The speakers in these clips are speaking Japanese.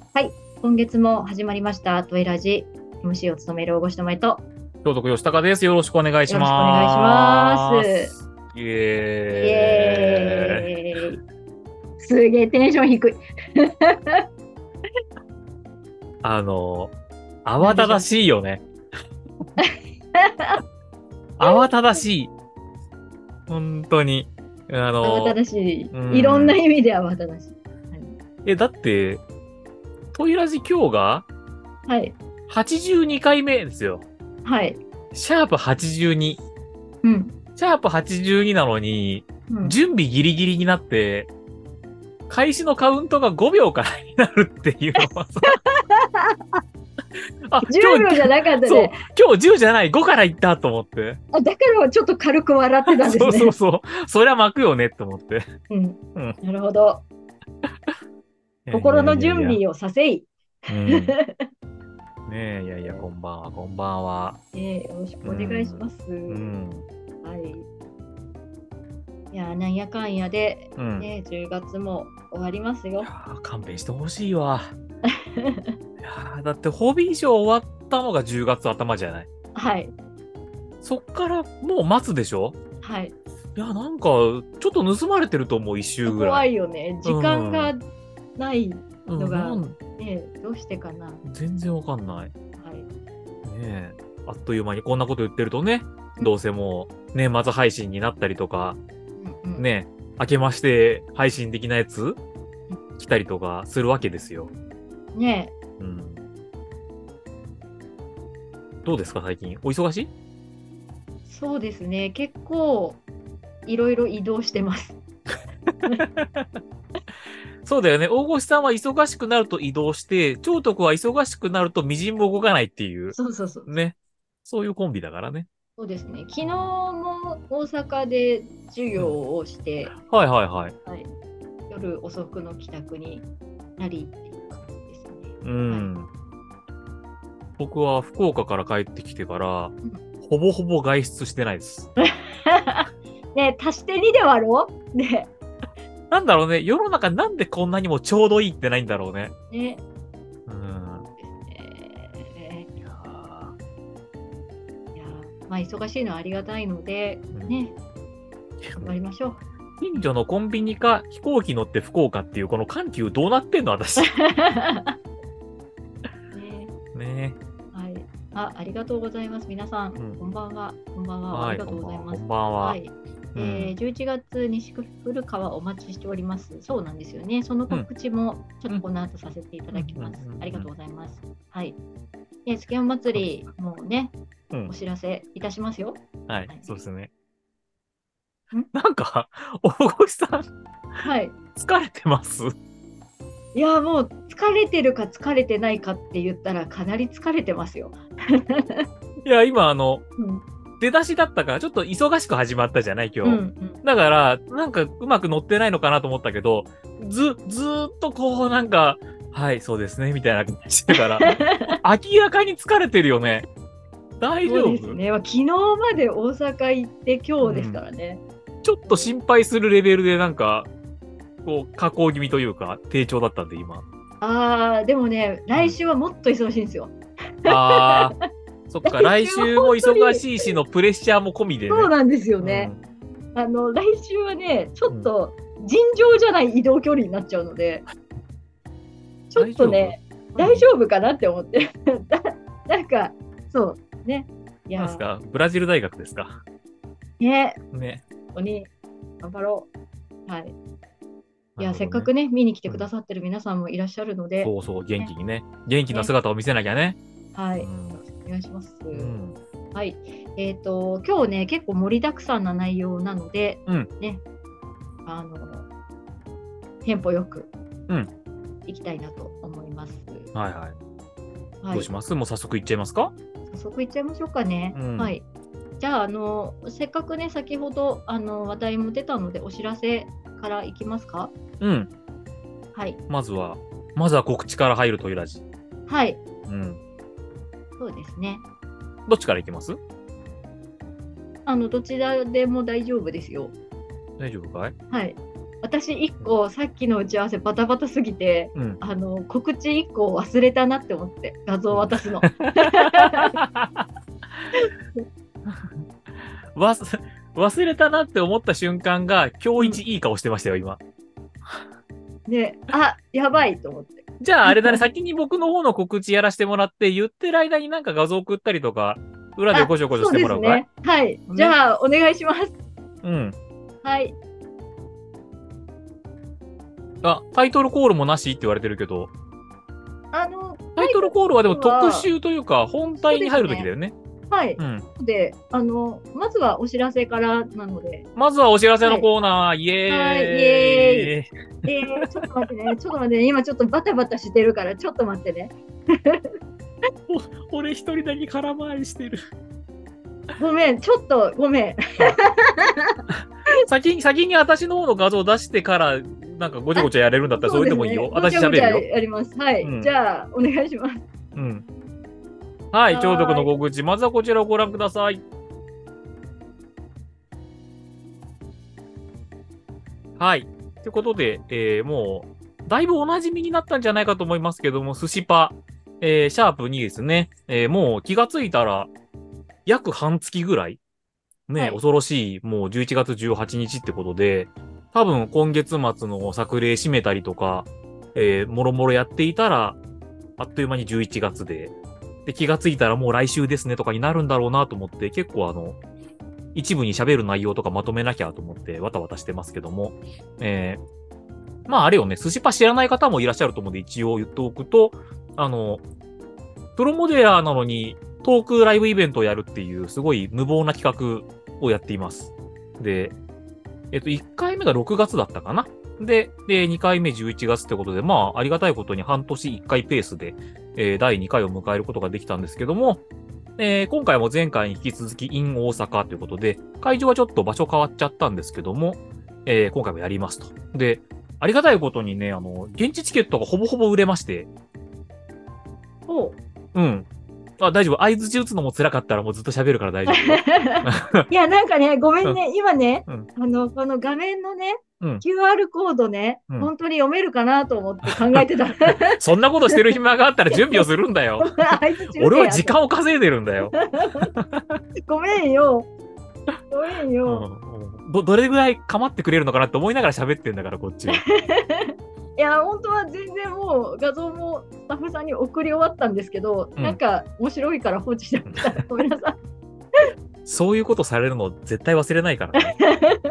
はい、今月も始まりました、トイラジ MC を務める大越智恵と、 京都吉高です。よろしくお願いしよろしくお願いします。 ます。イイエーイ。 エーイ。すげえテンション低い。 あの、慌ただなんでしょう。 しいよね。慌ただしい。本当に。 慌ただしうい。いろんなん。 意味で慌ただしい。 だって、トイラジ今日がはい。 82回目ですよ。 はい。 シャープ82。 うん。 シャープ82なのに、 うん。 準備ギリギリになって、開始のカウントが5秒からになるっていうのはさ、あ、 10秒じゃなかったそう、 ね。 今日10じゃない、5からいったと思って。 あ、だからちょっと軽く笑ってたんでそうそうすね。 そう。そりゃ巻くよねって思って。 うん。 うん。 なるほど。 いやいや心のいやいや。 準備をさせい。 うん。ねえ、いやいや、こんばんは、こんばんは。 よろしくうお願いしん。 ます。 うん。 はい。いや、なんやかんやで、 うん。 ね、10月も終わりますよ。 勘弁してほしいわ。だってホビーショー終わったのが10月頭じゃない。 はい。 そっからもう待つでしょ。 はい。 なんか、ちょっと盗まれてると思う、一周ぐら怖い。 いよね。 う時間がん。 ないうん、 のが、ね、どうしてかな。は全然わかんない。 い。 ねえ。あっという間にこんなこと言ってるとね、どうせもう年末配信になったりとか、 うんうん。 ね、明けまして配信的なやつ来たりとかするわけですよ。 ねうん。どうですか最近お忙しい？ そうですね。結構、いろいろ移動してます。 そうだよね。大越さんは忙しくなると移動して、長徳は忙しくなるとみじんも動かないっていう、 そうそうそう。 ね。そういうコンビだからね。 そうですね。昨日も大阪で授うん。 業をして、 はいはいはい。 はい、夜遅くの帰宅になりっていう感じですね。 うはい。 ん。僕は福岡から帰ってきてから、 うん。 ほぼほぼ外出してないです。 ね、足して2で割ろうね。 なんだろうね。世の中なんでこんなにもちょうどいいってないんだろうね。 ね。 うん。 ですね。 いやーいやまあ忙しいのはありがたいので、 うん。 ね、 いや頑もう張りましょう。 近所のコンビニか飛行機乗って福岡っていうこの緩急どうなってんの私。 ね、 ねはい。ありがとうございます。皆さん、 え。うん。 こんばんは。こんばんは。あはい、 りがとうこんばんは。 ございます。 こんばんは。 はい。 うん。 11月西古川お待ちしております。そうなんですよね。そのうん。 告知もちょっうん。 とこの後させていたうん。 だきます。 うん。 ありがとううん。 ございます。はい。で、スキャン祭り、もうね、 うん。 お知らせいたしますよ。 はい、 はい。 そうですね。 んなんか、大越さん、 はい。 疲れてます？ いや、もう疲れてるか疲れてないかって言ったらかなり疲れてますよ。 いや、今うん。 出だしだったから、ちょっと忙しく始まったじゃないうんう今日。 ん。 だから、なんかうまく乗ってないのかなと思ったけど、ずーっとこうなんか、はい、そうですね、みたいな感じだから、明らかに疲れてるよね。大そう丈夫？ ですね。昨日まで大阪行って今日ですかうん。 らね。 ちょっと心配するレベルでなんか、こう、下降気味というか、低調だったんで、今。 でもね、 うん。 来週はもっと忙しいんですよ。 あー、そっか、 来週は来週も本当に忙しいしのプレッシャーも込みでね。 そうなんですよね。 うん。 来週はね、ちょうん。 っと尋常じゃない移動距離になっちゃうので、ちょっ大丈夫？ とね、大うん。 丈夫かなって思って。なんか、そうね。いやなんですかブラジル大学ですか？ ね、 ね。 本当に頑張ろう。はい。いや、 なるほどね。 せっかくね、見に来てうん。 くださってる皆さんもいらっしゃるので、 そうそう、元気ね、 にね。元気なね、 姿を見せなきゃね。 はい。ようん。 ろしくお願いします。 うん。 はい。今日ね、結構盛りだくさんな内容なので、 うん。 ね、あの、テンポよくうん。 いきたいなと思います。 はいはい。 はい。 どうします？もう早速いっちゃいますか？ 早速いっちゃいましょうかね。 うん。 はい。じゃあ、せっかくね、先ほど、話題も出たので、お知らせからいきますか？ うん。 はい。 まずは告知から入るというラジ。 はい。 うん。 そうですね。 どっちからいきます？ どちらでも大丈夫ですよ。 大丈夫かい？ はい。 私1個さっきの打ち合わせバタバタすぎて、 うん。 告知1個忘れたなって思って画像を渡すの。 忘れたなって思った瞬間が、今日一いい顔してましたよ、今。 で、あ、やばいと思って。 じゃあ、あれだね、先に僕の方の告知やらせてもらって、言ってる間になんか画像送ったりとか、裏でごしょごしょしてもらうかい？ そうですね。はい。じゃあ、お願いします。 うん。 はい。 あ、タイトルコールもなしって言われてるけど、タイトルコールはでも特集というか、本体に入るときだよね。 はい。 うん。 で、まずはお知らせからなので。 まずはお知らせのコーナー、イエーイ。 はい、イエーイ。ちょっと待ってね、ちょっと待ってね、今ちょっとバタバタしてるから、ちょっと待ってね。 俺一人だけ空回りしてる。 ごめん、ちょっとごめん。 先に私の方の画像を出してから、なんかごちゃごちゃやれるんだったらそれでもいいよ。私喋るよ。 やります。はい。じゃあ、お願いします。 うん。はい、超読の告知。まずはこちらをご覧ください。はい。ということで、もう、だいぶお馴染みになったんじゃないかと思いますけども、寿司パ、シャープ2ですね。もう気がついたら、約半月ぐらい、ね、はい、恐ろしい、もう11月18日ってことで、多分今月末の作例締めたりとか、もろもろやっていたら、あっという間に11月で、気がついたらもう来週ですねとかになるんだろうなと思って、結構一部に喋る内容とかまとめなきゃと思ってわたわたしてますけども、まああれよね、寿司パ知らない方もいらっしゃると思うんで一応言っておくと、プロモデラーなのにトークライブイベントをやるっていうすごい無謀な企画をやっています。で、1回目が6月だったかな。で、2回目11月ってことで、まあ、ありがたいことに半年1回ペースで、第2回を迎えることができたんですけども、今回も前回に引き続き in 大阪ということで、会場はちょっと場所変わっちゃったんですけども、今回もやりますと。で、ありがたいことにね、現地チケットがほぼほぼ売れまして。うん。あ、大丈夫。相槌打つのも辛かったらもうずっと喋るから大丈夫。いや、なんかね、ごめんね。今ね、この画面のね、QR コードね、本当に読めるかなと思って考えてた。 そんなことしてる暇があったら準備をするんだよ。俺は時間を稼いでるんだよ。 ごめんよ。ごめんよ。 どれぐらい構ってくれるのかなって思いながら喋ってんだから、こっちは。 いや、本当は全然もう画像もスタッフさんに送り終わったんですけど、なんか面白いから放置してました。ごめんなさい。 そういうことされるの絶対忘れないからね。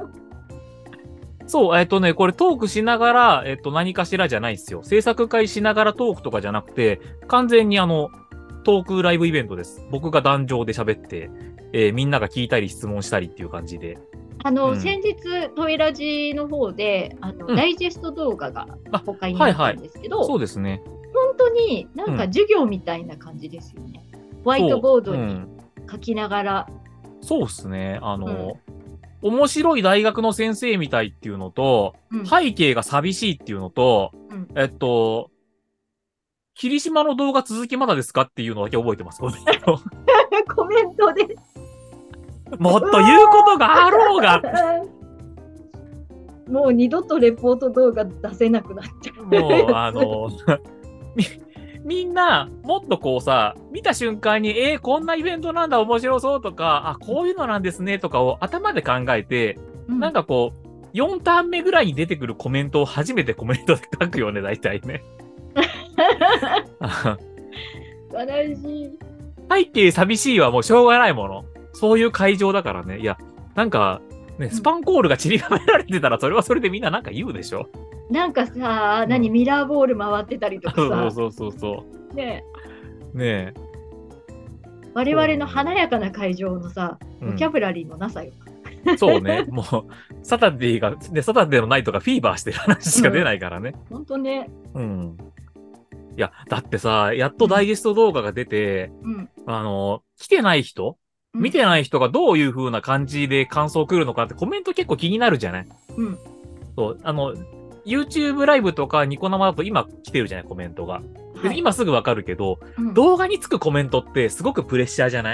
そう、これトークしながら、何かしらじゃないですよ。制作会しながらトークとかじゃなくて、完全にトークライブイベントです。僕が壇上で喋って、みんなが聞いたり質問したりっていう感じで。 先日、トイラジの方で、ダイジェスト動画が公開になったんですけど、 そうですね。 本当になんか授業みたいな感じですよね。ホワイトボードに書きながら。 そうですね。面白い大学の先生みたいっていうのと、背景が寂しいっていうのと、霧島の動画続きまだですかっていうのだけ覚えてます。コメントで。 もっと言うことがあろうが。 もう二度とレポート動画出せなくなっちゃう。 もう、みんな、もっとこうさ、見た瞬間に、こんなイベントなんだ、面白そうとか、こういうのなんですね、とかを頭で考えて、なんかこう、4ターン目ぐらいに出てくるコメントを初めてコメントで書くよね、大体ね。 悲しい。 背景寂しいはもうしょうがないもの。そういう会場だからね。いや、なんか、ね、スパンコールが散りばめられてたら、それはそれでみんななんか言うでしょ。 なんかさ、ミラーボール回ってたりとかさ。 そう。 ねえ。 我々の華やかな会場のさ、ボキャブラリーのなさよ。 そうね。もう、サタデーのナイトがフィーバーしてる話しか出ないからね。 ほんとね。 いや、だってさ、やっとダイジェスト動画が出て、来てない人見てない人がどういう風な感じで感想来るのかってコメント結構気になるじゃない？そう、YouTube ライブとかニコ生だと今来てるじゃないコメントが。で今すぐわかるけど、動画につくコメントってすごくプレッシャーじゃない？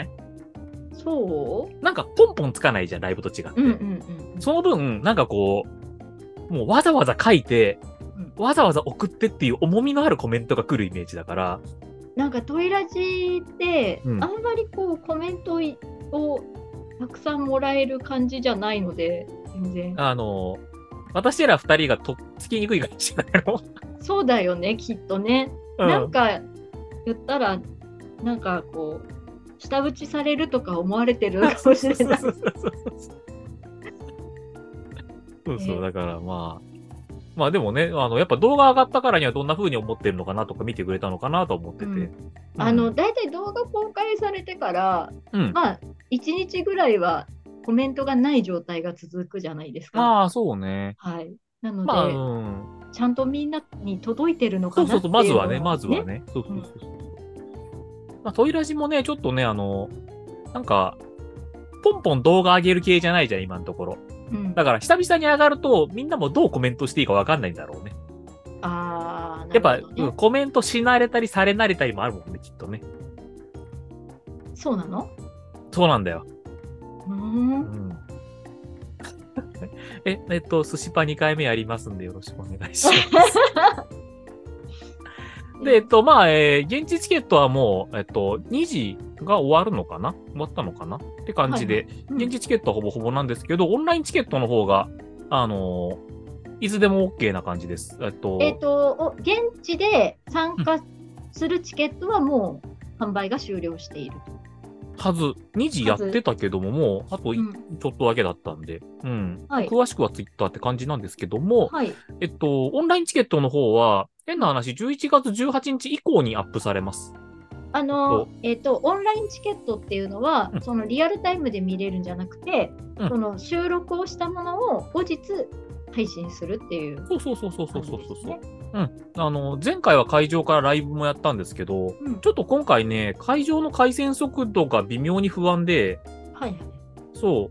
そう？ なんかポンポンつかないじゃん、ライブと違って。その分、なんかこう、 もうわざわざ書いて、わざわざ送ってっていう重みのあるコメントが来るイメージだから。 なんかトイラジって、あんまりこうコメントをたくさんもらえる感じじゃないので、全然。 私ら二人がとっつきにくいかもしれないの。 そうだよね、きっとね。なんか言ったら、なんかこう、舌打ちされるとか思われてるかもしれない。 そうそう、だからまあでもね、やっぱ動画上がったからにはどんな風に思ってるのかなとか見てくれたのかなと思ってて。 だいたい動画公開されてから、まあ、1日ぐらいはコメントがない状態が続くじゃないですか。 ああ、そうね。 はい。なので、ちゃんとみんなに届いてるのかなっていうのは、そうそう、まずはね。そうそうそうそう。まあ、トイラジもね、ちょっとね、なんか、ポンポン動画上げる系じゃないじゃん、今のところ。だから、久々に上がると、みんなもどうコメントしていいか分かんないんだろうね。 ああ、 やっぱ、コメントし慣れたりされ慣れたりもあるもんね、きっとね。 そうなの？ そうなんだよ。寿司パ2回目やりますんでよろしくお願いします。で、まあ、現地チケットはもう、2時が終わるのかな？終わったのかなって感じで、現地チケットはほぼほぼなんですけど、オンラインチケットの方が、いつでも OK な感じです。現地で参加するチケットはもう販売が終了しているはず。2時やってたけども、もう、あとちょっとだけだったんで、詳しくはツイッターって感じなんですけども、オンラインチケットの方は、変な話、11月18日以降にアップされます。 オンラインチケットっていうのは、そのリアルタイムで見れるんじゃなくて、その収録をしたものを後日配信するっていう。 そう。前回は会場からライブもやったんですけど、ちょっと今回ね、会場の回線速度が微妙に不安で、そう。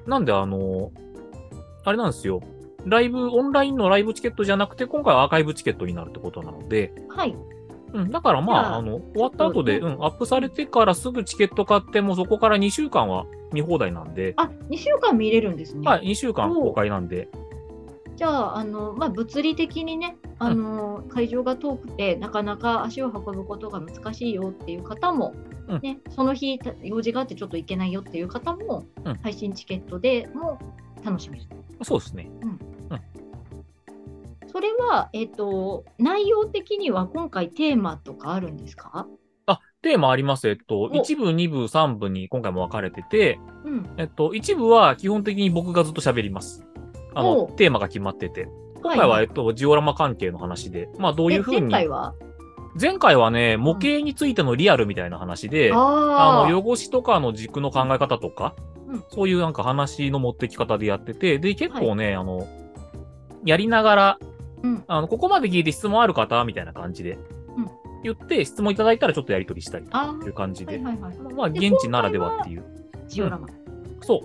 なんであれなんですよ。オンラインのライブチケットじゃなくて、今回はアーカイブチケットになるってことなので、だからまあ、終わった後で、アップされてからすぐチケット買っても、そこから2週間は見放題なんで。 あ、2週間見れるんですね。 はい、2週間公開なんで。 じゃあ、まあ、物理的にね、会場が遠くて、なかなか足を運ぶことが難しいよっていう方も、ね、その日、用事があってちょっと行けないよっていう方も、配信チケットでも楽しめる。 そうですね。 それは、内容的には今回テーマとかあるんですか？ テーマあります。1部、2部、3部に今回も分かれてて、1部は基本的に僕がずっと喋ります。テーマが決まってて。今回は、ジオラマ関係の話で、まあどういうふうに。前回はね、模型についてのリアルみたいな話で、汚しとかの軸の考え方とか、そういうなんか話の持ってき方でやってて、で、結構ね、やりながら、ここまで聞いて質問ある方みたいな感じで言って、質問いただいたらちょっとやり取りしたりという感じで。まあ、現地ならではっていう。 ジオラマ。 そう。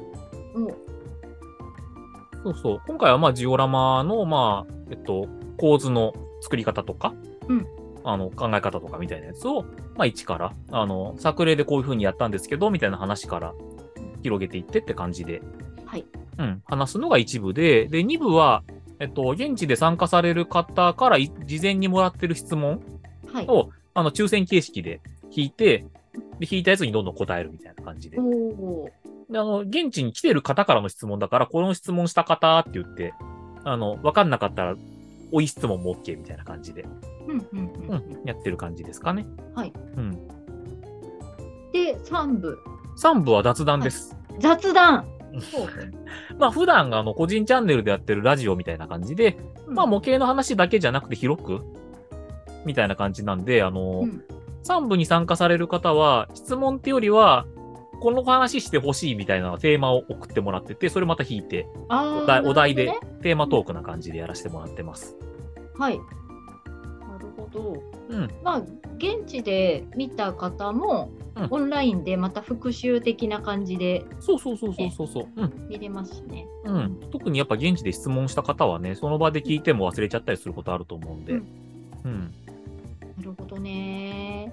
今回はまあ、ジオラマの、まあ、構図の作り方とか、考え方とかみたいなやつを、まあ、一から、作例でこういう風にやったんですけど、みたいな話から広げていってって感じで、話すのが一部で、で、二部は、現地で参加される方から事前にもらってる質問を、抽選形式で引いて、で、引いたやつにどんどん答えるみたいな感じで。で現地に来てる方からの質問だから、この質問した方って言って、わかんなかったら、追い質問も OK みたいな感じで、やってる感じですかね。 で、3部。 3部は雑談です。 雑談まあ普段個人チャンネルでやってるラジオみたいな感じで、まあ模型の話だけじゃなくて広く、みたいな感じなんで、3部に参加される方は、質問ってよりは、この話してほしいみたいなテーマを送ってもらってて、それまた引いて、お題でテーマトークな感じでやらせてもらってます。 はい。なるほど。まあ、現地で見た方も、オンラインでまた復習的な感じで、 そう。 見れますしね。 特にやっぱ現地で質問した方はね、その場で聞いても忘れちゃったりすることあると思うんで。なるほどね。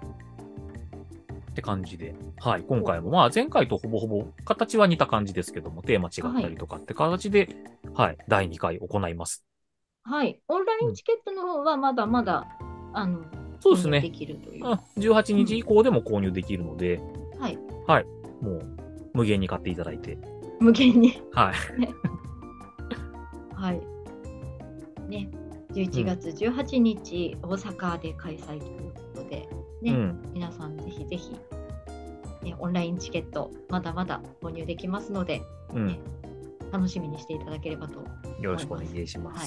って感じで。はい。今回も、まあ前回とほぼほぼ形は似た感じですけども、テーマ違ったりとかって形で、 はい、第2回行います。 はい。オンラインチケットの方はまだまだ、 そうですね。 購入できるという。 18日以降でも購入できるので、 はい。 はい。もう、無限に買っていただいて。 無限に。 はい。 ね。はい。ね。11月18日、大阪で開催ということで、ね。皆さんぜひぜひ、ね、オンラインチケット、まだまだ購入できますので、ね、楽しみにしていただければと思います。 よろしくお願いします。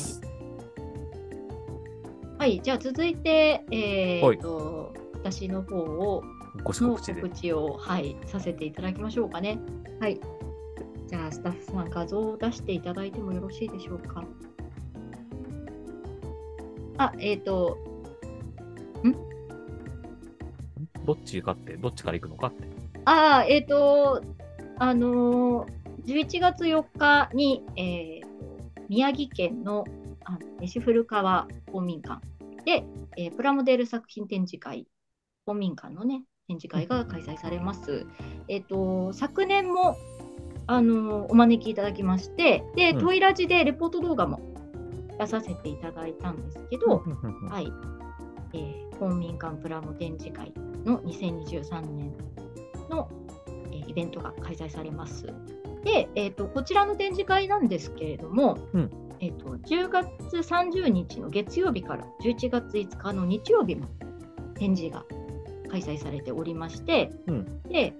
はい。じゃあ続いて、私の方を、 告知を、はい、させていただきましょうかね。はい。じゃあ、スタッフさん、画像を出していただいてもよろしいでしょうか。 どっちから行くのかって。 11月4日に、宮城県の西古川公民館で、プラモデル作品展示会、公民館のね、展示会が開催されます。昨年もお招きいただきまして、で、トイラジでレポート動画も出させていただいたんですけど、はい、公民館プラモ展示会の2023年の、イベントが開催されます。で、こちらの展示会なんですけれども、10月30日の月曜日から11月5日の日曜日も展示が開催されておりまして、で、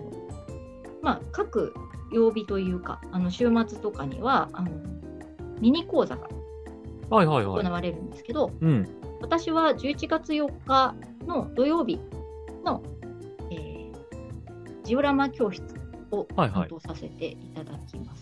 各曜日というか、週末とかにはミニ講座が行われるんですけど、私は11月4日の土曜日の、ジオラマ教室を担当させていただきます。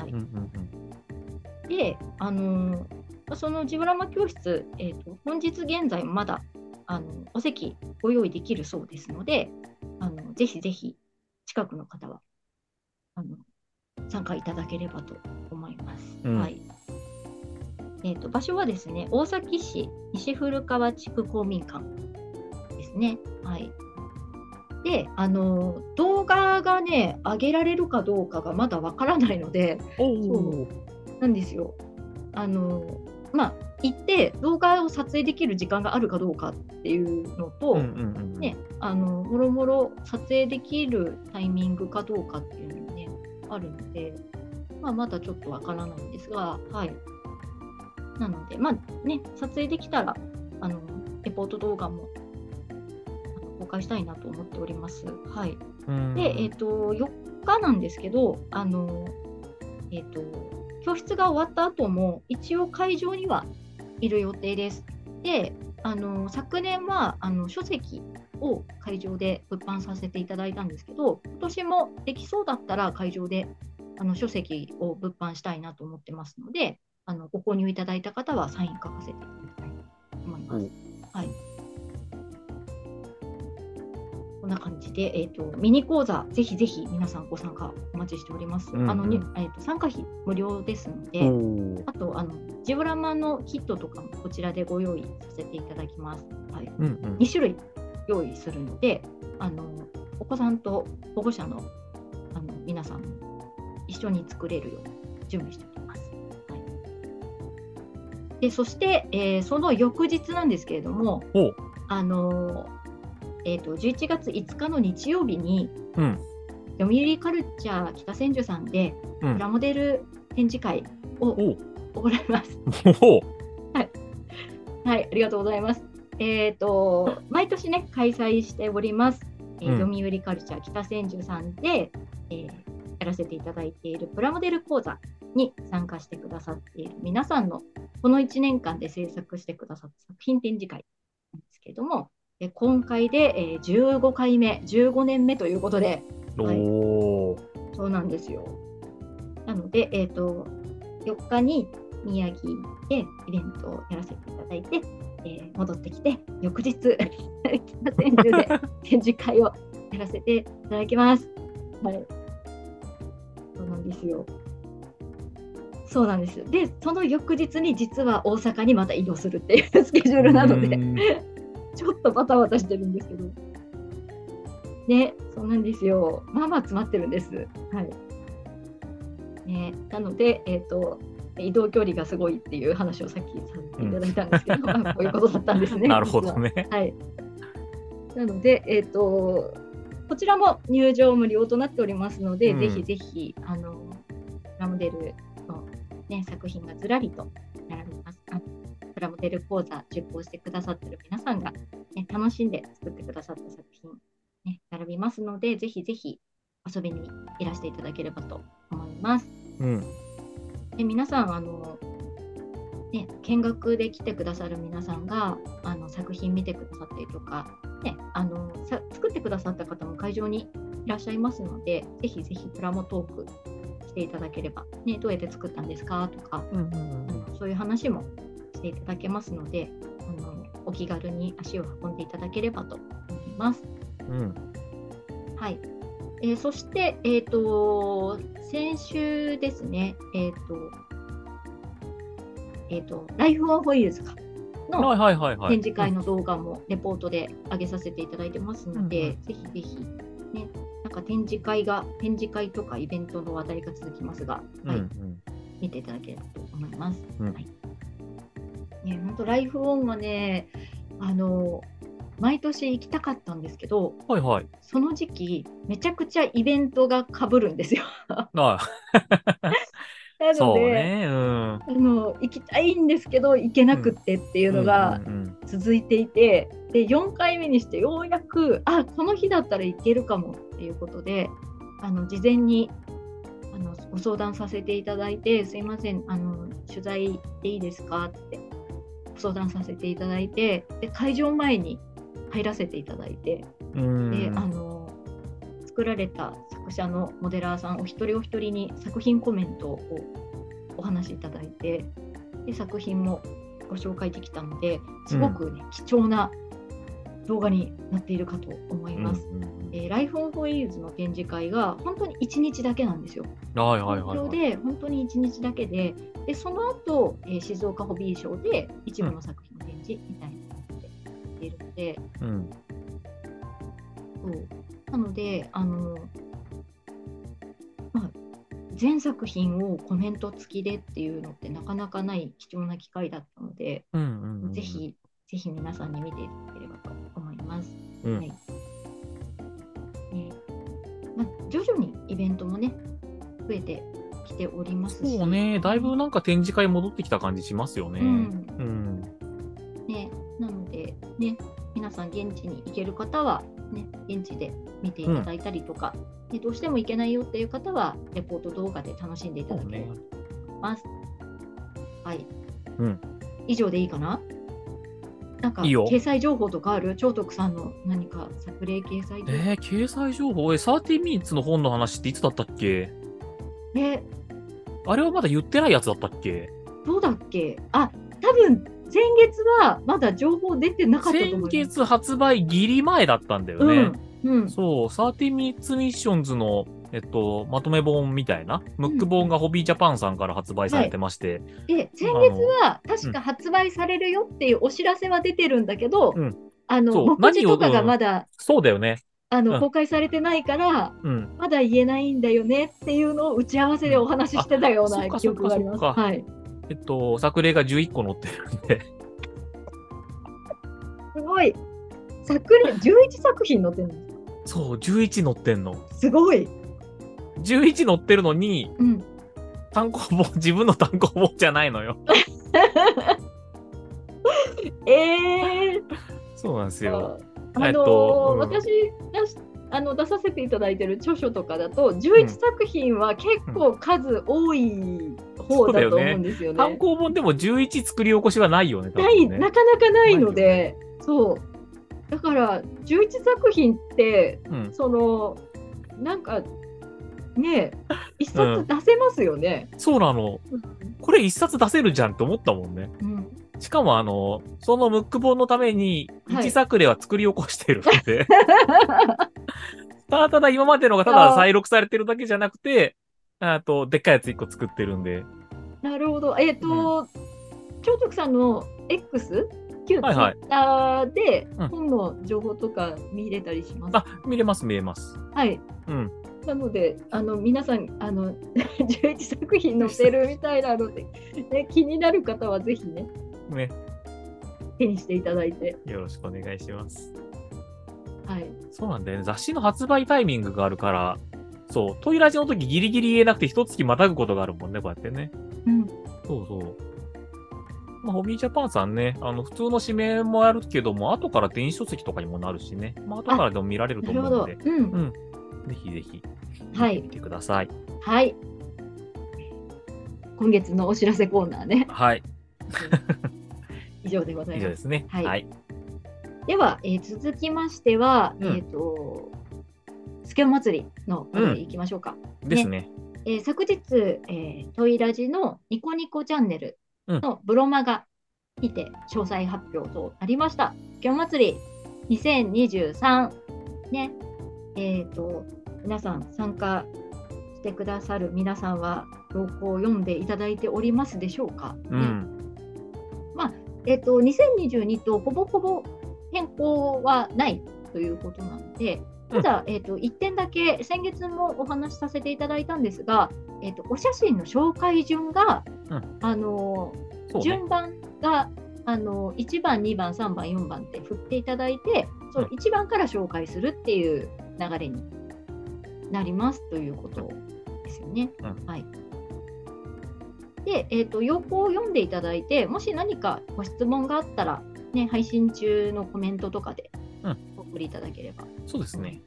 で、そのジオラマ教室、本日現在まだお席ご用意できるそうですので、ぜひぜひ近くの方は参加いただければと思います。はい。場所はですね、大崎市西古川地区公民館ですね。はい。で、動画がね、上げられるかどうかがまだわからないので、そうなんですよ。行って動画を撮影できる時間があるかどうかっていうのと、ね、もろもろ撮影できるタイミングかどうかっていうのもね、あるので、まだちょっとわからないんですが、はい。なので、撮影できたら、レポート動画も公開したいなと思っております。はい。で、4日なんですけど、教室が終わった後も、一応会場にはいる予定です。で、昨年は書籍を会場で物販させていただいたんですけど、今年もできそうだったら会場で書籍を物販したいなと思ってますので、ご購入いただいた方はサイン書かせていただきたいと思います。はい。こんな感じで、ミニ講座、ぜひぜひ皆さんご参加お待ちしております。参加費無料ですので、あとジオラマのキットとかもこちらでご用意させていただきます。はい。2種類用意するので、お子さんと保護者の皆さんも一緒に作れるように準備しております。はい、でそして、その翌日なんですけれども、11月5日の日曜日に、読売カルチャー北千住さんで、プラモデル展示会を行います。はい、はい、ありがとうございます。毎年ね、開催しております。読売カルチャー北千住さんで、やらせていただいているプラモデル講座に参加してくださっている皆さんのこの1年間で制作してくださった作品展示会なんですけれども、今回で、15回目、15年目ということで、はい、そうなんですよ。なので、4日に宮城でイベントをやらせていただいて、戻ってきて、翌日、北千住で展示会をやらせていただきます。はい。そうなんですよ。そうなんです。で、その翌日に実は大阪にまた移動するっていうスケジュールなので、ちょっとバタバタしてるんですけど。ね、そうなんですよ。まあまあ詰まってるんです。はい。 なので、移動距離がすごいっていう話をさっきさせていただいたんですけど、こういうことだったんですね。 なるほどね。 はい。なので、こちらも入場無料となっておりますので、ぜひぜひ、プラモデルの、ね、作品がずらりと並びます。プラモデル講座受講してくださっている皆さんが、ね、楽しんで作ってくださった作品、ね、並びますので、ぜひぜひ遊びにいらしていただければと思います。で皆さんね、見学で来てくださる皆さんが作品見てくださったりとか、ね、作ってくださった方も会場にいらっしゃいますので、ぜひぜひプラモトークしていただければ、ね、どうやって作ったんですかとか、そういう話もしていただけますので、お気軽に足を運んでいただければと思います。はい。そして、先週ですね、ライフオンホイールズの展示会の動画もレポートで上げさせていただいてますので、ぜひぜひ、ね、なんか展示会とかイベントの話題が続きますが、見ていただければと思います。本当ライフオンはね、毎年行きたかったんですけど、その時期めちゃくちゃイベントが被るんですよ。なので、行きたいんですけど行けなくってっていうのが続いていて、で4回目にしてようやくこの日だったら行けるかもっていうことで、事前にご相談させていただいて、すいません取材でいいですかってご相談させていただいて、で会場前に入らせていただいて、で作られた作者のモデラーさんお一人お一人に作品コメントをお話しいただいて、で作品もご紹介できたので、すごく、貴重な動画になっているかと思います。ライフオンホイールズの展示会が本当に1日だけなんですよ。東京で本当に1日だけで、その後、静岡ホビーショーで一部の作品の展示みたいになっているので、なので全作品をコメント付きでっていうのってなかなかない貴重な機会だったので、ぜひぜひ皆さんに見ていただければと思います。徐々にイベントもね増えてきておりますし、 そうね、だいぶなんか展示会戻ってきた感じしますよね。 なのでね、皆さん現地に行ける方はね、現地で見ていただいたりとか、どうしても行けないよっていう方はレポート動画で楽しんでいただければと思います。以上でいいかな。なんか掲載情報とかある？超徳さんの何か作例掲載情報。 掲載情報30 minutes の本の話っていつだったっけ？あれはまだ言ってないやつだったっけ？ どうだっけ？多分先月はまだ情報出てなかったと思います。 先月発売ギリ前だったんだよね。そう、30 minutes missions の、まとめ本みたいな、ムック本がホビージャパンさんから発売されてまして。 で、先月は確か発売されるよっていうお知らせは出てるんだけど、目次とかがまだ、 そうだよね。 公開されてないから、まだ言えないんだよねっていうのを打ち合わせでお話ししてたような記憶があります。 作例が11個載ってるんで。 すごい。作例11作品載ってるんですか？ そう、11載ってんの。 すごい。 11載ってるのに、単行本、自分の単行本じゃないのよ。そうなんですよ。 私出させていただいてる著書とかだと11作品は結構数多い方だと思うんですよね。 単行本でも11作り起こしはないよね。 なかなかないので、そうだから11作品って、なんかね一冊出せますよね。 そうなの。これ一冊出せるじゃんって思ったもんね。しかもそのムック本のために1作例は作り起こしてるので、ただ今までのがただ再録されてるだけじゃなくて、でっかいやつ1個作ってるんで。 なるほど。超徳さんの X？旧 Twitter で本の情報とか見れたりしますか？ 見れます。 なので皆さん11作品載せるみたいなので、ね、気になる方はぜひね手にしていただいてよろしくお願いします。 はい。 そうなんだよね。雑誌の発売タイミングがあるから、そう、トイラジの時ギリギリ言えなくて一月またぐことがあるもんね、こうやってね。 うん。 そうそう。まあ、ホビージャパンさんね、普通の指名もあるけども、後から電子書籍とかにもなるしね。まあ、後からでも見られると思うので。 うん。 ぜひぜひ、見てください。 はい。今月のお知らせコーナーね。 はい。 以上でございます。 以上ですね。はい。 では、続きましては、スケオ祭りの方に行きましょうか。 ですね。 昨日、トイラジのニコニコチャンネルのブロマガにて詳細発表となりました。スケオ祭り2023ね。皆さん参加してくださる皆さんは投稿を読んでいただいておりますでしょうか。まあ2022とほぼほぼ変更はないということなので、ただ、1点だけ先月もお話しさせていただいたんですが、お写真の紹介順が、順番が1番、2番、3番、4番って振っていただいて、その1番から紹介するっていう流れになりますということですよね。はい。で、要項を読んでいただいて、もし何かご質問があったら、ね、配信中のコメントとかでお送りいただければ。 そうですね。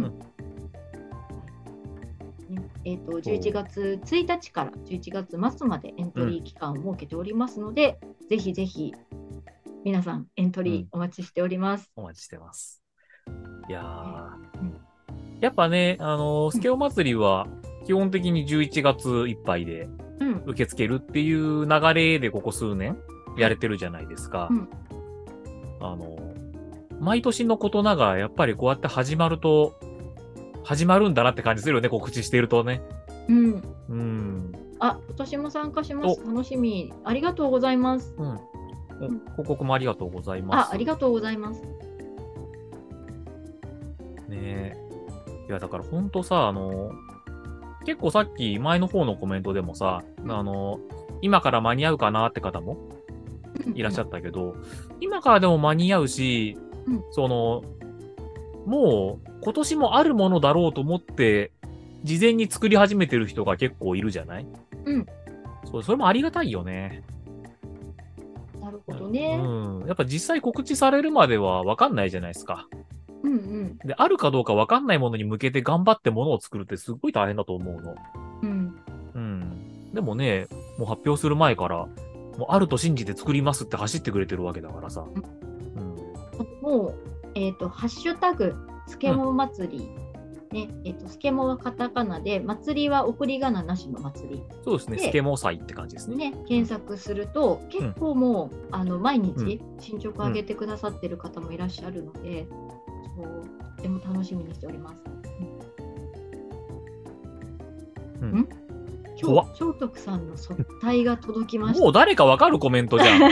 11月1日から11月末までエントリー期間を設けておりますので、ぜひぜひ皆さんエントリーお待ちしております。 お待ちしてます。いややっぱね、スケオ祭りは基本的に11月いっぱいで受け付けるっていう流れでここ数年やれてるじゃないですか。毎年のことながらやっぱりこうやって始まるんだなって感じするよね、告知しているとね。今年も参加します。楽しみ。ありがとうございます。報告もありがとうございます。 ありがとうございます。 ねえ。いや、だからほんとさ、結構さっき前の方のコメントでもさ、今から間に合うかなって方もいらっしゃったけど、今からでも間に合うし、もう今年もあるものだろうと思って、事前に作り始めてる人が結構いるじゃない？それもありがたいよね。 なるほどね。 やっぱ実際告知されるまでは分かんないじゃないですか。で、あるかどうか分かんないものに向けて頑張ってものを作るってすごい大変だと思うの。でもね、もう発表する前から、もうあると信じて作りますって走ってくれてるわけだからさ。 もう、ハッシュタグ、スケモ祭り。スケモはカタカナで、祭りは送り仮名なしの祭り。 そうですね、スケモ祭って感じですね。 検索すると、結構もう、毎日進捗上げてくださってる方もいらっしゃるので、とても楽しみにしております。今日、聖徳さんの素体が届きました。 もう誰かわかるコメントじゃん。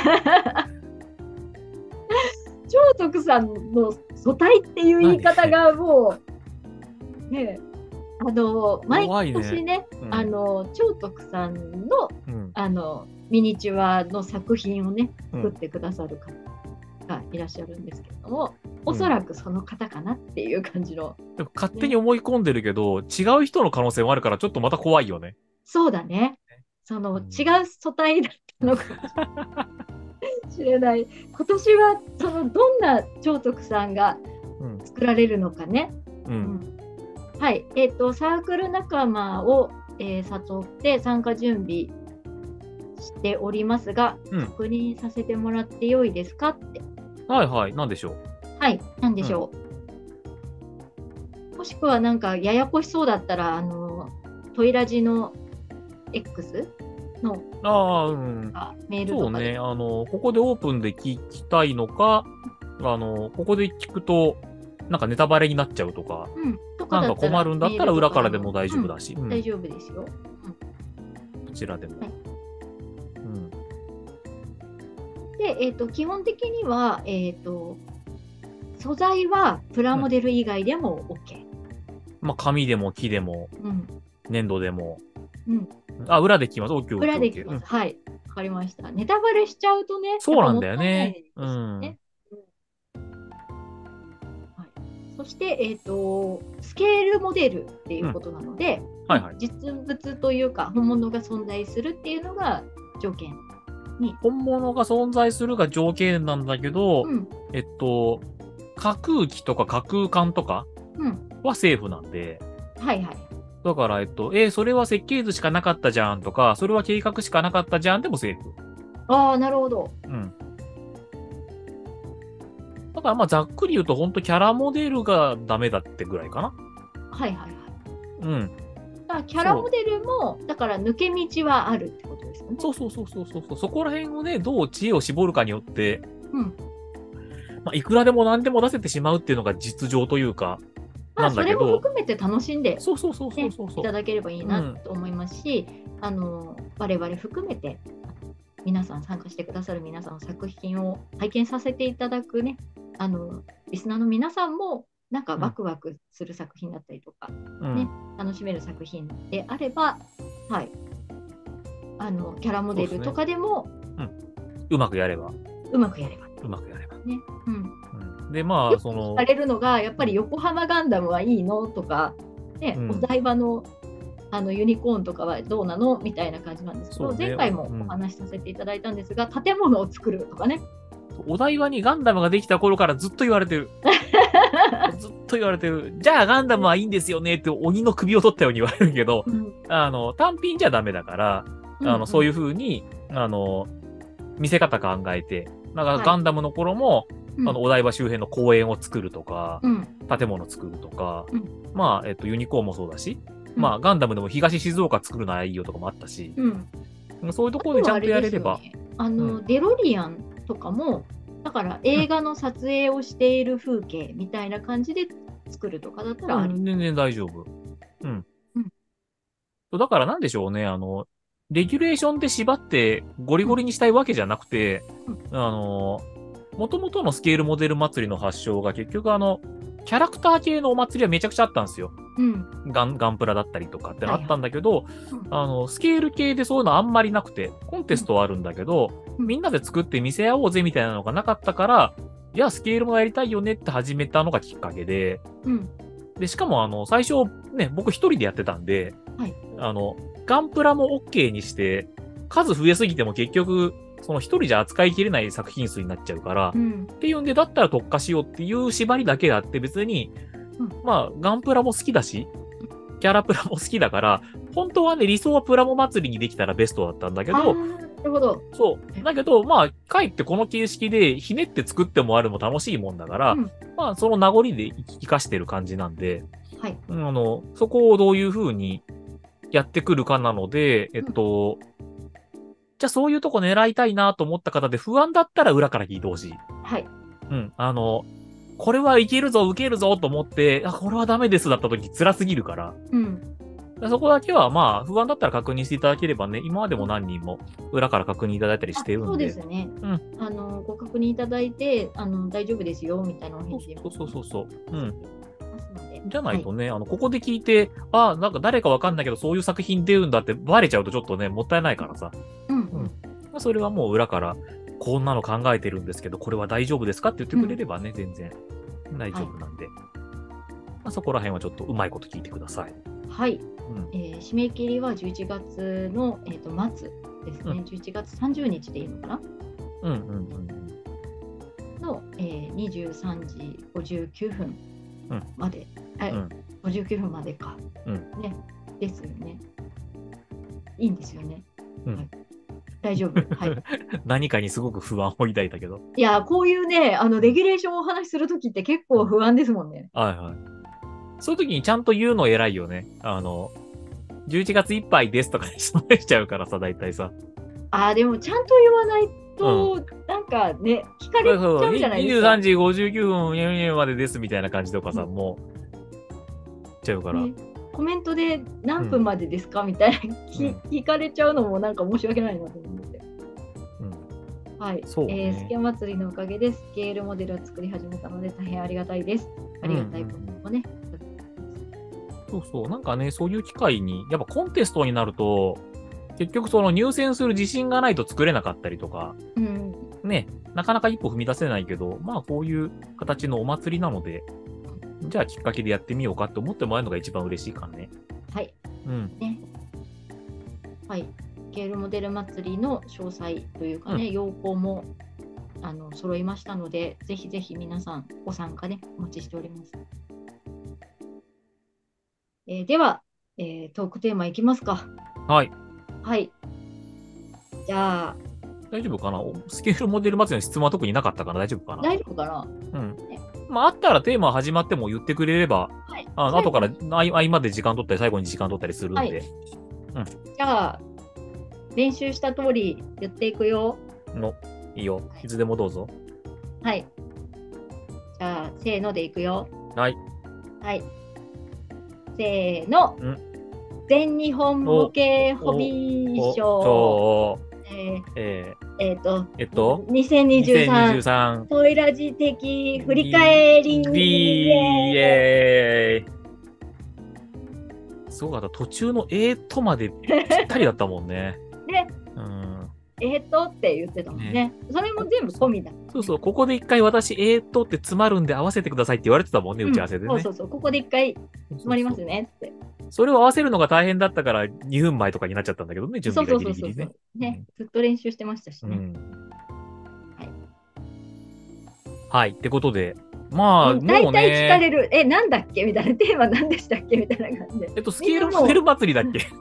聖徳さんの素体っていう言い方がもう、ね、毎年ね、聖徳さんの、ミニチュアの作品をね、作ってくださる方がいらっしゃるんですけれども、おそらくその方かなっていう感じの。 勝手に思い込んでるけど、違う人の可能性もあるから、ちょっとまた怖いよね。 そうだね。違う素体だったのかもしれない。今年はどんな聖徳さんが作られるのかね。はい。サークル仲間を、誘って参加準備しておりますが、確認させてもらってよいですかって。 はいはい。なんでしょう。 はい。なんでしょう。もしくはなんかややこしそうだったら、トイラジの X のメールとかで。 そうね。ここでオープンで聞きたいのか、ここで聞くと、なんかネタバレになっちゃうとか、なんか困るんだったら裏からでも大丈夫だし。 大丈夫ですよ。 こちらでも。 で、基本的には、素材はプラモデル以外でも OK。 まあ、紙でも木でも、 うん。 粘土でも。 うん。 あ、裏で聞きます。オッケーオッケー裏オッケー。 で聞きます。はい。わかりました。ネタバレしちゃうとね、やっぱそうなんだよもったいないね。 ですよね。はい、そして、スケールモデルっていうことなので、 はいはい。 実物というか、本物が存在するっていうのが条件に。 本物が存在するが条件なんだけど、 うん。 架空機とか架空艦とかうん。 はセーフなんで、 はいはい。 だから、それは設計図しかなかったじゃんとか、それは計画しかなかったじゃんでもセーフ。 ああ、なるほど。 うん。だからまあざっくり言うと本当キャラモデルがダメだってぐらいかな。 はいはいはい。 うん。 だからキャラモデルも、だから抜け道はあるってことですよね。 そうそうそうそうそう。そこら辺をね、どう知恵を絞るかによって、 うん。 まあ、いくらでも何でも出せてしまうっていうのが実情というか、 まあ、それも含めて楽しんで、 そうそうそうそうそういただければいいなと思いますし、我々含めて、皆さん参加してくださる皆さんの作品を拝見させていただくね、リスナーの皆さんもなんかワクワクする作品だったりとか、ね、楽しめる作品であれば、はい、キャラモデルとかでもうまくやればね、 でまあその聞かれるのがやっぱり横浜ガンダムはいいのとか、ね、お台場のユニコーンとかはどうなのみたいな感じなんですけど、前回もお話しさせていただいたんですが、建物を作るとかね。 お台場にガンダムができた頃からずっと言われてる。ずっと言われてる。じゃあガンダムはいいんですよねって鬼の首を取ったように言われるけど、単品じゃダメだから、そういう風に、見せ方考えて、だからガンダムの頃も、お台場周辺の公園を作るとか、建物作るとか、まあ、ユニコーンもそうだし、まあ、ガンダムでも東静岡作るのはいいよとかもあったし、そういうところでちゃんとやれれば。 デロリアンとかも、だから映画の撮影をしている風景みたいな感じで作るとかだったらあり、 全然大丈夫。だからなんでしょうね、レギュレーションで縛ってゴリゴリにしたいわけじゃなくて、もともとのスケールモデル祭りの発祥が結局キャラクター系のお祭りはめちゃくちゃあったんですよ。ガンプラだったりとかってあったんだけど、スケール系でそういうのあんまりなくて、コンテストはあるんだけど、みんなで作って見せ合おうぜみたいなのがなかったから、いや、スケールもやりたいよねって始めたのがきっかけで、で、しかも最初ね、僕一人でやってたんで、ガンプラも OK にして、数増えすぎても結局、その一人じゃ扱いきれない作品数になっちゃうから、っていうんで、だったら特化しようっていう縛りだけあって別に、まあ、ガンプラも好きだし、キャラプラも好きだから、本当はね、理想はプラモ祭りにできたらベストだったんだけど、 なるほど。 そう。だけど、まあ、かえってこの形式でひねって作ってもあるも楽しいもんだから、まあ、その名残で活かしてる感じなんで、そこをどういう風にやってくるかなので、じゃあそういうとこ狙いたいなと思った方で不安だったら裏から聞いてほしい。 はい。 これはいけるぞ、受けるぞと思って、これはダメですだった時辛すぎるから。そこだけはまあ、不安だったら確認していただければね、今までも何人も裏から確認いただいたりしてるんで。 そうですね。ご確認いただいて、大丈夫ですよ、みたいなお返事そう。じゃないとね、ここで聞いて、なんか誰かわかんないけど、そういう作品出るんだってバレちゃうとちょっとね、もったいないからさ。それはもう裏から、こんなの考えてるんですけど、これは大丈夫ですかって言ってくれればね、全然大丈夫なんで。そこら辺はちょっとうまいこと聞いてください。 はい。締め切りは11月の、末ですね。11月30日でいいのかなの、23時59分まで。59分までか。ね。ですよね。いいんですよね。大丈夫。はい。 何かにすごく不安を抱いたけど。 いや、こういうね、レギュレーションをお話しするときって結構不安ですもんね。 そういうときにちゃんと言うの偉いよね。11月いっぱいですとかにしちゃうからさ、大体さ。 でもちゃんと言わないと、なんかね、聞かれちゃうじゃないですか。 23時59分4までですみたいな感じとかさ、もう、ちゃうから。 コメントで何分までですかみたいな聞かれちゃうのもなんか申し訳ないなと思って。はい。スケ祭りのおかげでスケールモデルを作り始めたので大変ありがたいです。ありがたいこともね。 そうそう。なんかね、そういう機会に、やっぱコンテストになると、結局その入選する自信がないと作れなかったりとか、 うん。 ね、なかなか一歩踏み出せないけど、まあこういう形のお祭りなので、じゃあきっかけでやってみようかって思ってもらえるのが一番嬉しいからね。 はい。 うん。 ね。はい。ゲールモデル祭りの詳細というかね、要項も揃いましたので、ぜひぜひ皆さんご参加ね、お待ちしております。では、トークテーマいきますか。 はい。 はい。じゃあ、 大丈夫かな？スケールモデル祭りの質問は特になかったから大丈夫かな？ 大丈夫かな？ うん。まあ、あったらテーマ始まっても言ってくれれば、 はい。 後から合間で時間取ったり、最後に時間取ったりするんで。はい、 じゃあ、練習した通り言っていくよ。 いいよ。いつでもどうぞ。 はい。じゃあ、せーのでいくよ。 はい。 はい。せーの。全日本模型ホビー賞。2023トイラジ的振り返り。 イエーイ。すごかった。途中のまでぴったりだったもんね。 ね。って言ってたもんね。それも全部込みだ。 そうそう、ここで一回私、って詰まるんで合わせてくださいって言われてたもんね、打ち合わせでね。 そう、ここで一回詰まりますねって。 それを合わせるのが大変だったから2分前とかになっちゃったんだけどね、準備がギリギリね。 ね、ずっと練習してましたしね。 はい。はい、ってことで、まあ、もうね。 大体聞かれる、なんだっけみたいな、テーマ何でしたっけみたいな感じで。 スケールモデル祭りだっけ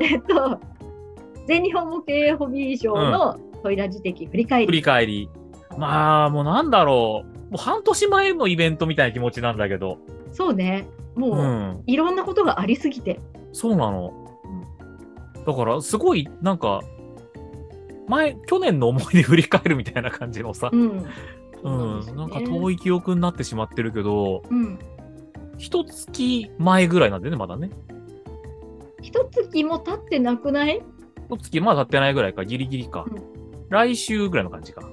全日本模型ホビー賞のトイラジ的振り返り。 振り返り。まあ、もうなんだろう。もう半年前のイベントみたいな気持ちなんだけど。 そうね。もう、いろんなことがありすぎて。 そうなの。だから、すごい、なんか、去年の思い出振り返るみたいな感じのさ。なんか遠い記憶になってしまってるけど、一月前ぐらいなんでね、まだね。 一月も経ってなくない？ 一月まだ経ってないぐらいか、ギリギリか。来週ぐらいの感じか。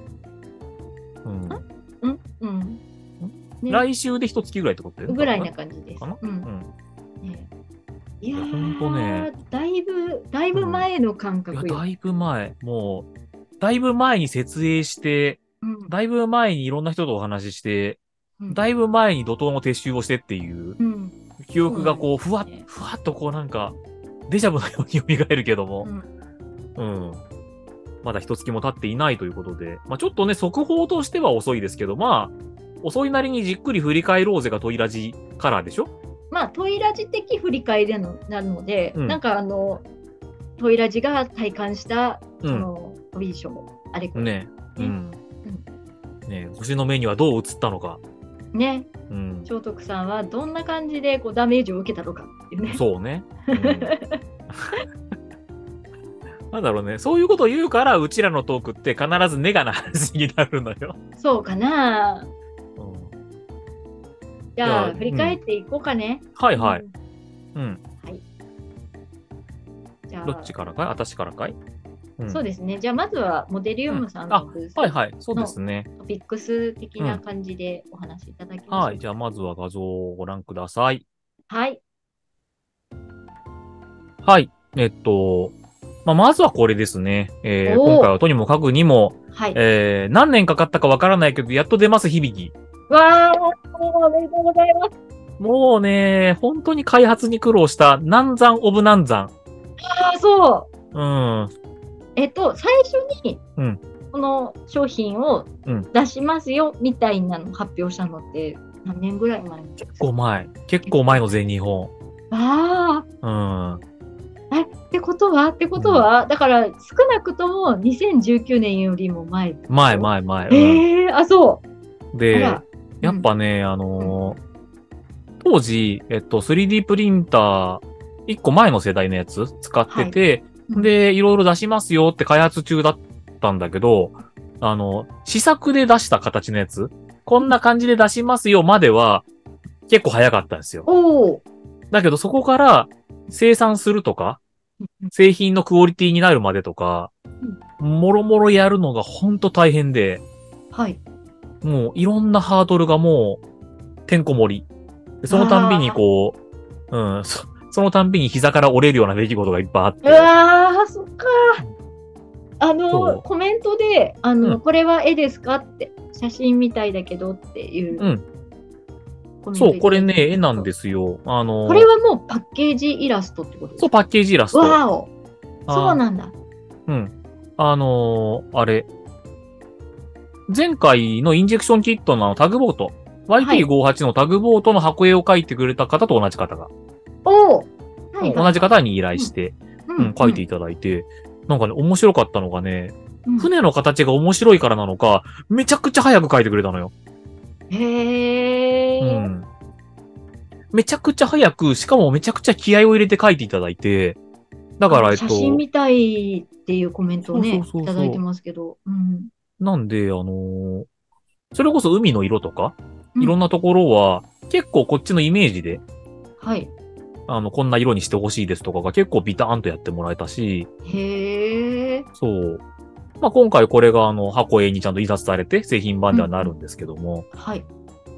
来週で一月ぐらいってことぐらいな感じです。いやー、ほんとね。だいぶ前の感覚よ。 だいぶ前。もう、だいぶ前に設営して、だいぶ前にいろんな人とお話しして、だいぶ前に怒涛の撤収をしてっていう、記憶がこう、ふわっとこうなんか、デジャブのように蘇るけども、まだ一月も経っていないということで、まあちょっとね、速報としては遅いですけど、まあ、遅いなりにじっくり振り返ろうぜがトイラジカラーでしょ？ まあ、トイラジ的振り返りなので、なんかトイラジが体感した、その、ホビーショー、あれこれ。 ね。星の目にはどう映ったのか。 ね。聖徳さんはどんな感じでこうダメージを受けたのかっていうね。 そうね。なんだろうね。そういうことを言うから、うちらのトークって必ずネガな話になるのよ。 そうかな。じゃあ、振り返っていこうかね。 はい。はい。 じゃあ、 どっちからかい？私からかい？ そうですね。じゃあ、まずはモデリウムさんのブースのそうですね。 トピックス的な感じでお話しいただきましょう。 はい。じゃあ、まずは画像をご覧ください。 はい。 はい。まずはこれですね。今回はとにもかくにも、何年かかったかわからないけど、やっと出ます、響き。 わー、おめでとうございます。 もうね、本当に開発に苦労した南山オブ南山。 ああ、そう。最初に、この商品を出しますよ、みたいなのを発表したのって、何年ぐらい前？ 結構前の全日本。 ああ。ってことは、だから少なくとも2019年よりも前。 前。 そう。 で、やっぱね、当時、3D プリンター、1個前の世代のやつ使ってて、で、いろいろ出しますよって開発中だったんだけど、試作で出した形のやつ、こんな感じで出しますよまでは、結構早かったんですよ。だけどそこから生産するとか、製品のクオリティになるまでとか、もろもろやるのがほんと大変で、もういろんなハードルがもう、てんこ盛り。そのたんびにこう、 そのたんびに膝から折れるような出来事がいっぱいあって。 うわー、そっか。 そうコメントで、 うんこれは絵ですかって、写真みたいだけどっていう。 うん。 コメントそう、これね、絵なんす。 ですよ。 これはもうパッケージイラストってことですか？ そう、パッケージイラスト。 わお。そうなんだ。 うん。あれ。前回のインジェクションキットのタグボート。YT58 のタグボートの箱絵を描いてくれた方と同じ方が。 おはい同じ方に依頼して、描いていただいて、なんかね、面白かったのがね、船の形が面白いからなのか、めちゃくちゃ早く描いてくれたのよ。 へー。 うん。めちゃくちゃ早く、しかもめちゃくちゃ気合を入れて描いていただいて、だから、 写真みたいっていうコメントをね、 そういただいてますけど。 なんで、それこそ海の色とか、いろんなところは、結構こっちのイメージで、 はい。 こんな色にしてほしいですとかが結構ビターンとやってもらえたし、 へー。 そう。まあ、今回これが箱絵にちゃんと印刷されて製品版ではなるんですけども、 はい。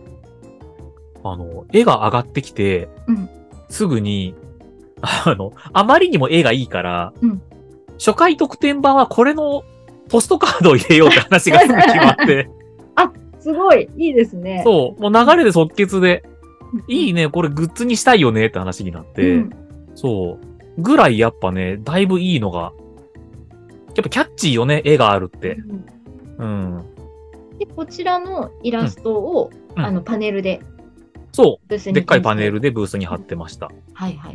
絵が上がってきて、すぐに、あまりにも絵がいいから、初回特典版はこれのポストカードを入れようって話がすぐ決まって。 あ、すごい、いいですね。 そう、もう流れで即決で、いいね、これグッズにしたいよねって話になって、そう。ぐらいやっぱね、だいぶいいのが、やっぱキャッチーよね、絵があるって。 で、こちらのイラストを、パネルで。 そう。でっかいパネルでブースに貼ってました。 はいはい。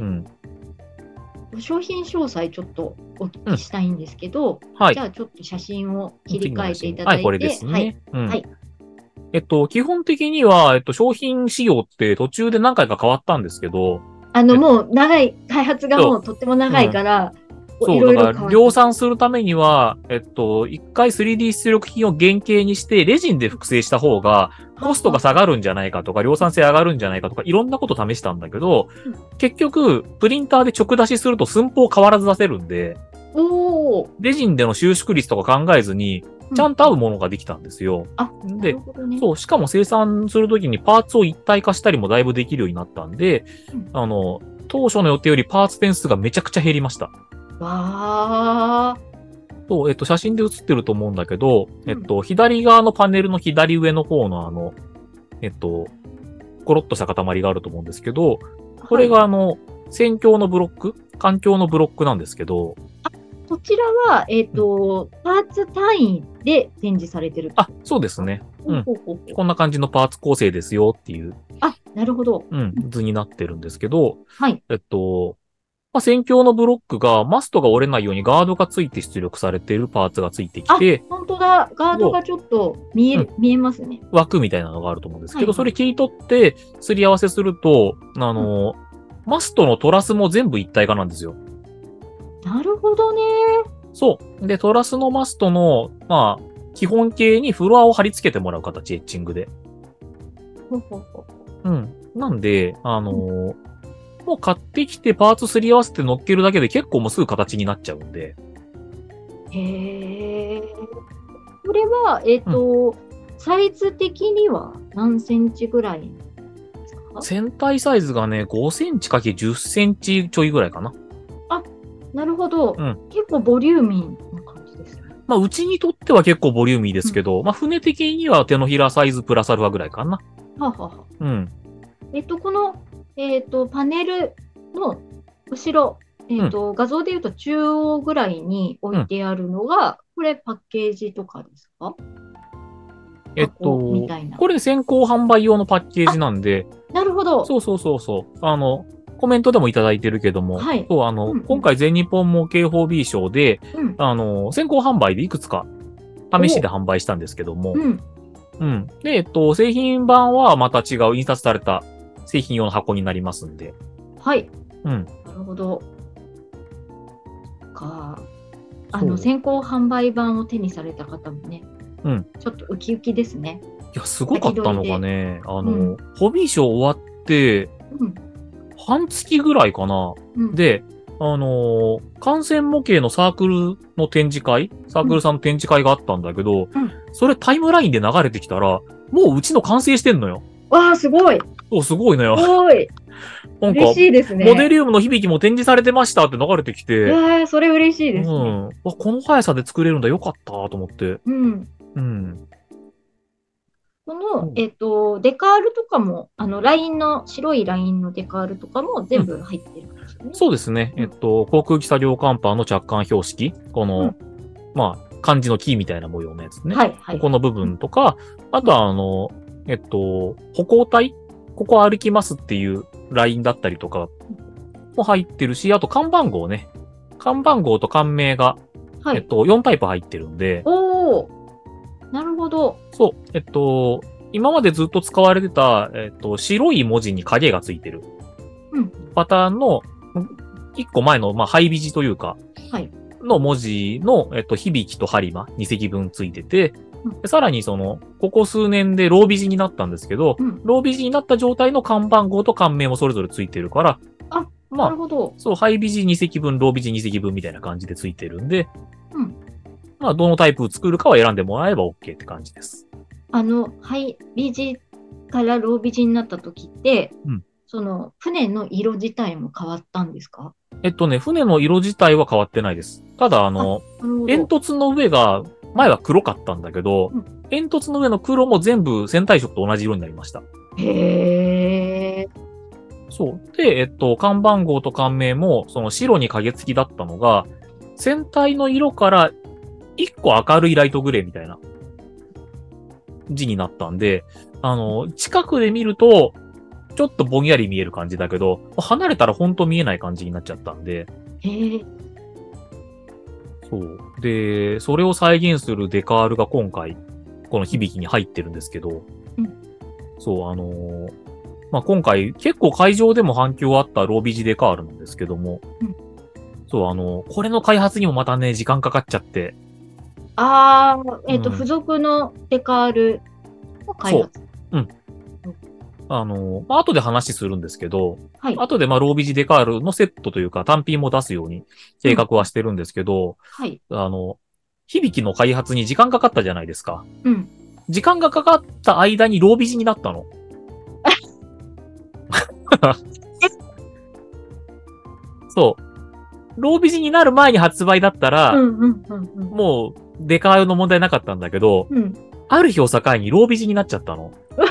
商品詳細ちょっとお聞きしたいんですけど、じゃあちょっと写真を切り替えていただいて。 はい、これですね。はい。基本的には、商品仕様って途中で何回か変わったんですけど、 もう長い、開発がもうとっても長いから、 そう、だから量産するためには、一回 3D 出力品を原型にして、レジンで複製した方が、コストが下がるんじゃないかとか、量産性上がるんじゃないかとか、いろんなこと試したんだけど、結局、プリンターで直出しすると寸法変わらず出せるんで、レジンでの収縮率とか考えずに、ちゃんと合うものができたんですよ。で、そう、しかも生産するときにパーツを一体化したりもだいぶできるようになったんで、当初の予定よりパーツ点数がめちゃくちゃ減りました。 わー。そう、写真で写ってると思うんだけど、左側のパネルの左上の方のコロッとした塊があると思うんですけど、これが線鏡のブロック、環境のブロックなんですけど、 こちらは、パーツ単位で展示されてる。 あ、そうですね。こんな感じのパーツ構成ですよっていう。 あ、なるほど。 図になってるんですけど、 はい。 線鏡のブロックが、マストが折れないようにガードがついて出力されているパーツがついてきて、 本当だ。ガードがちょっと見えますね。 枠みたいなのがあると思うんですけど、それ切り取って、すり合わせすると、マストのトラスも全部一体化なんですよ。 なるほどね。 そう。で、トラスのマストの、まあ、基本形にフロアを貼り付けてもらう形、エッチングで。なんで、もう買ってきてパーツすり合わせて乗っけるだけで結構もうすぐ形になっちゃうんで。 へー。これは、サイズ的には何センチぐらいですか？ 船体サイズがね、5センチ ×10 センチちょいぐらいかな。 あ、なるほど。結構ボリューミーな感じですね。 まあ、うちにとっては結構ボリューミーですけど、まあ、船的には手のひらサイズプラスアルファぐらいかな。 この、パネルの後ろ、画像で言うと中央ぐらいに置いてあるのが、これパッケージとかですか？ これ先行販売用のパッケージなんで。 なるほど。 そう。コメントでもいただいてるけども、今回全日本模型法 B 賞で、先行販売でいくつか試しで販売したんですけども、で、製品版はまた違う印刷された製品用の箱になりますんで。 はい。なるほど。先行販売版を手にされた方もね、ちょっとウキウキですね。 いや、すごかったのがね、ホビー賞終わって、半月ぐらいかな。で、観戦模型のサークルの展示会、サークルさんの展示会があったんだけど、それタイムラインで流れてきたら、もううちの完成してんのよ。 わー、すごい。 すごいのよ。 すごい。 なんか、 嬉しいですね。 モデリウムの響きも展示されてましたって流れてきて、 それ嬉しいですね。 わこの速さで作れるんだ、よかったと思って。 うん。この、デカールとかも、白いラインのデカールとかも全部入ってるんですよね。 そうですね。航空機作業甲板の着艦標識、この、まあ、漢字のキーみたいな模様のやつね。 はい、はい。 ここの部分とか、あとは歩行体ここ歩きますっていうラインだったりとかも入ってるし、あと看板号ね。看板号と艦名が、4タイプ入ってるんで。 おー。なるほど。 そう。今までずっと使われてた、白い文字に影がついてる。パターンの、一個前の、まあ、ハイビジというか、の文字の、響きとハリマ、2隻分ついてて、さらにここ数年でロービジになったんですけど、ロービジになった状態の看板号と艦名もそれぞれついてるから、まあ、 なるほど。 そう、ハイビジ2隻分、ロービジ2隻分みたいな感じでついてるんで、まあ、どのタイプを作るかは選んでもらえば OK って感じです。 ハイビジからロービジになった時って、船の色自体も変わったんですか？ 船の色自体は変わってないです。ただ、煙突の上が、前は黒かったんだけど、煙突の上の黒も全部船体色と同じ色になりました。 へー。 そう。で、看板号と艦名も、白に影付きだったのが、船体の色から一個明るいライトグレーみたいな字になったんで、近くで見ると、ちょっとぼんやり見える感じだけど、離れたらほんと見えない感じになっちゃったんで。そう。で、それを再現するデカールが今回、この響きに入ってるんですけど、そう、まあ、今回結構会場でも反響あったロービジデカールなんですけども、そう、これの開発にもまたね、時間かかっちゃって。 付属のデカールの開発。 後で話するんですけど、後で、まあ、ロービジデカールのセットというか、単品も出すように計画はしてるんですけど、響きの開発に時間かかったじゃないですか。時間がかかった間にロービジになったの。そう。ロービジになる前に発売だったら、もうデカールの問題なかったんだけど、ある日を境にロービジになっちゃったの。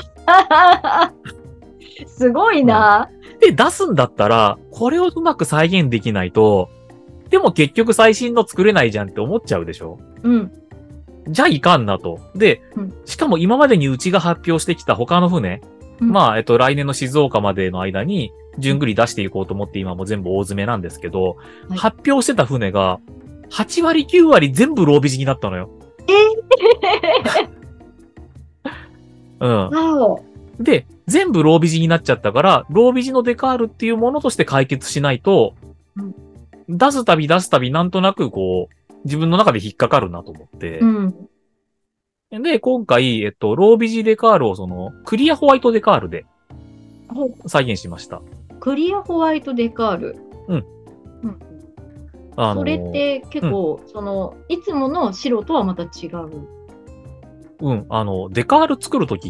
すごいな、 で、出すんだったら、これをうまく再現できないと、でも結局最新の作れないじゃんって思っちゃうでしょ？じゃあいかんなと。で、しかも今までにうちが発表してきた他の船、まあ、来年の静岡までの間に、順繰り出していこうと思って今も全部大詰めなんですけど、発表してた船が、8割9割全部ロービジになったのよ。で、全部ロービジになっちゃったから、ロービジのデカールっていうものとして解決しないと、出すたびなんとなくこう、自分の中で引っかかるなと思って。で、今回、ロービジデカールをクリアホワイトデカールで再現しました。 クリアホワイトデカール。それって結構、いつもの白とはまた違う。 デカール作るときって、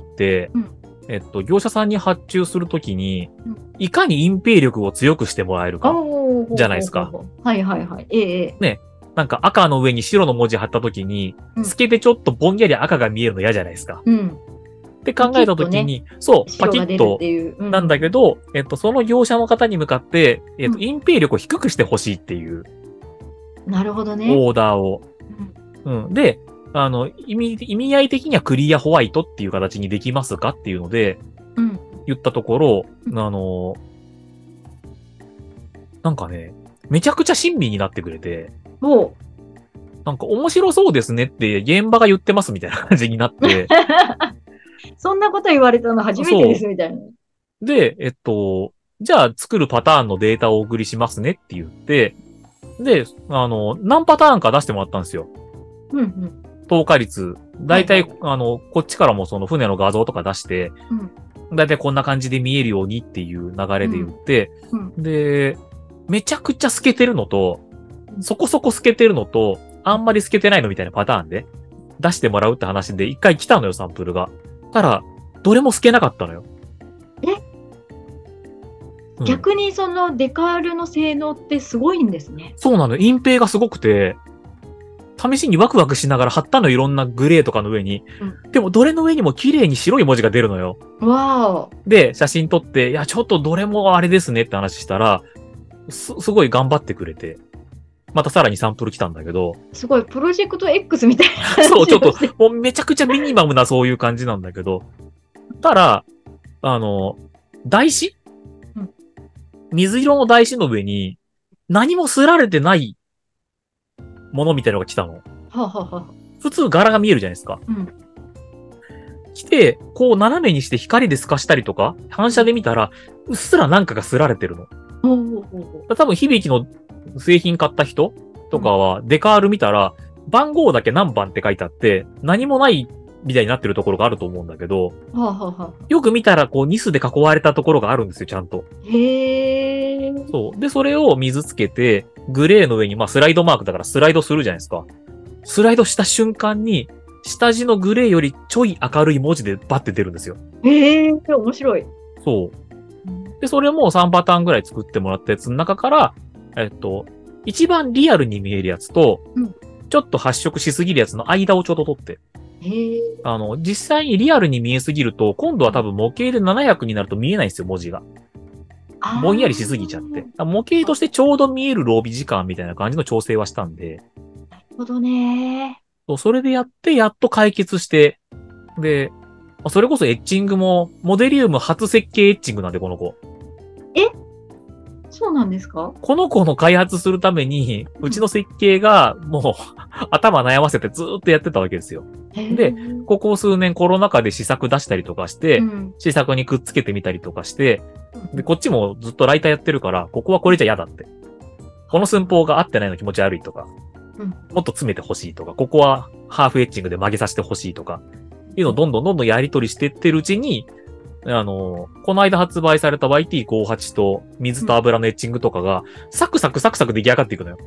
業者さんに発注するときに、いかに隠蔽力を強くしてもらえるか、じゃないですか。ね、なんか赤の上に白の文字貼ったときに、透けてちょっとぼんやり赤が見えるの嫌じゃないですか。って考えたときに、そう、パキッと、なんだけど、その業者の方に向かって、隠蔽力を低くしてほしいっていう。 なるほどね。 オーダーを。で、意味合い的にはクリアホワイトっていう形にできますかっていうので、言ったところ、なんかね、めちゃくちゃ親身になってくれて、なんか面白そうですねって現場が言ってますみたいな感じになって、 そんなこと言われたの初めてですみたいな。 で、じゃあ作るパターンのデータをお送りしますねって言って、で、何パターンか出してもらったんですよ。透過率。だいたい、こっちからもその船の画像とか出して、だいたいこんな感じで見えるようにっていう流れで言って、で、めちゃくちゃ透けてるのと、そこそこ透けてるのと、あんまり透けてないのみたいなパターンで出してもらうって話で一回来たのよ、サンプルが。ただ、どれも透けなかったのよ。 うん、 逆にそのデカールの性能ってすごいんですね。 そうなのよ。隠蔽がすごくて、試しにワクワクしながら貼ったのいろんなグレーとかの上に。でもどれの上にも綺麗に白い文字が出るのよ。 わー。 で、写真撮って、いや、ちょっとどれもあれですねって話したら、すごい頑張ってくれて。またさらにサンプル来たんだけど。 すごい、プロジェクト X みたいなそう、ちょっと、もうめちゃくちゃミニマムなそういう感じなんだけど。ただ、台紙、 うん、 水色の台紙の上に、何も擦られてないものみたいなのが来たの。 はあ、ははあ、 普通柄が見えるじゃないですか。 うん、 来て、こう斜めにして光で透かしたりとか、反射で見たら、うっすらなんかが擦られてるの。多分響きの製品買った人とかは、デカール見たら、番号だけ何番って書いてあって、何もないみたいになってるところがあると思うんだけど、よく見たらこうニスで囲われたところがあるんですよ、ちゃんと。 へー。 そう。で、それを水つけて、グレーの上に、まあスライドマークだからスライドするじゃないですか。スライドした瞬間に、下地のグレーよりちょい明るい文字でバッて出るんですよ。 へー、面白い。 そう。で、それも3パターンぐらい作ってもらったやつの中から、一番リアルに見えるやつと、ちょっと発色しすぎるやつの間をちょうど取って。実際にリアルに見えすぎると、今度は多分模型で700になると見えないんですよ、文字が。ぼんやりしすぎちゃって。模型としてちょうど見えるロービ時間みたいな感じの調整はしたんで。 なるほどね。 それでやって、やっと解決して、で、それこそエッチングも、モデリウム初設計エッチングなんで、この子。 そうなんですか？ この子の開発するために、うちの設計がもう頭悩ませてずーっとやってたわけですよ。で、ここ数年コロナ禍で試作出したりとかして、試作にくっつけてみたりとかして、で、こっちもずっとライターやってるから、ここはこれじゃ嫌だって。この寸法が合ってないの気持ち悪いとか、もっと詰めてほしいとか、ここはハーフエッチングで曲げさせてほしいとか、いうのをどんどんやり取りしてってるうちに、この間発売された YT58 と水と油のエッチングとかが、サクサク出来上がっていくのよ。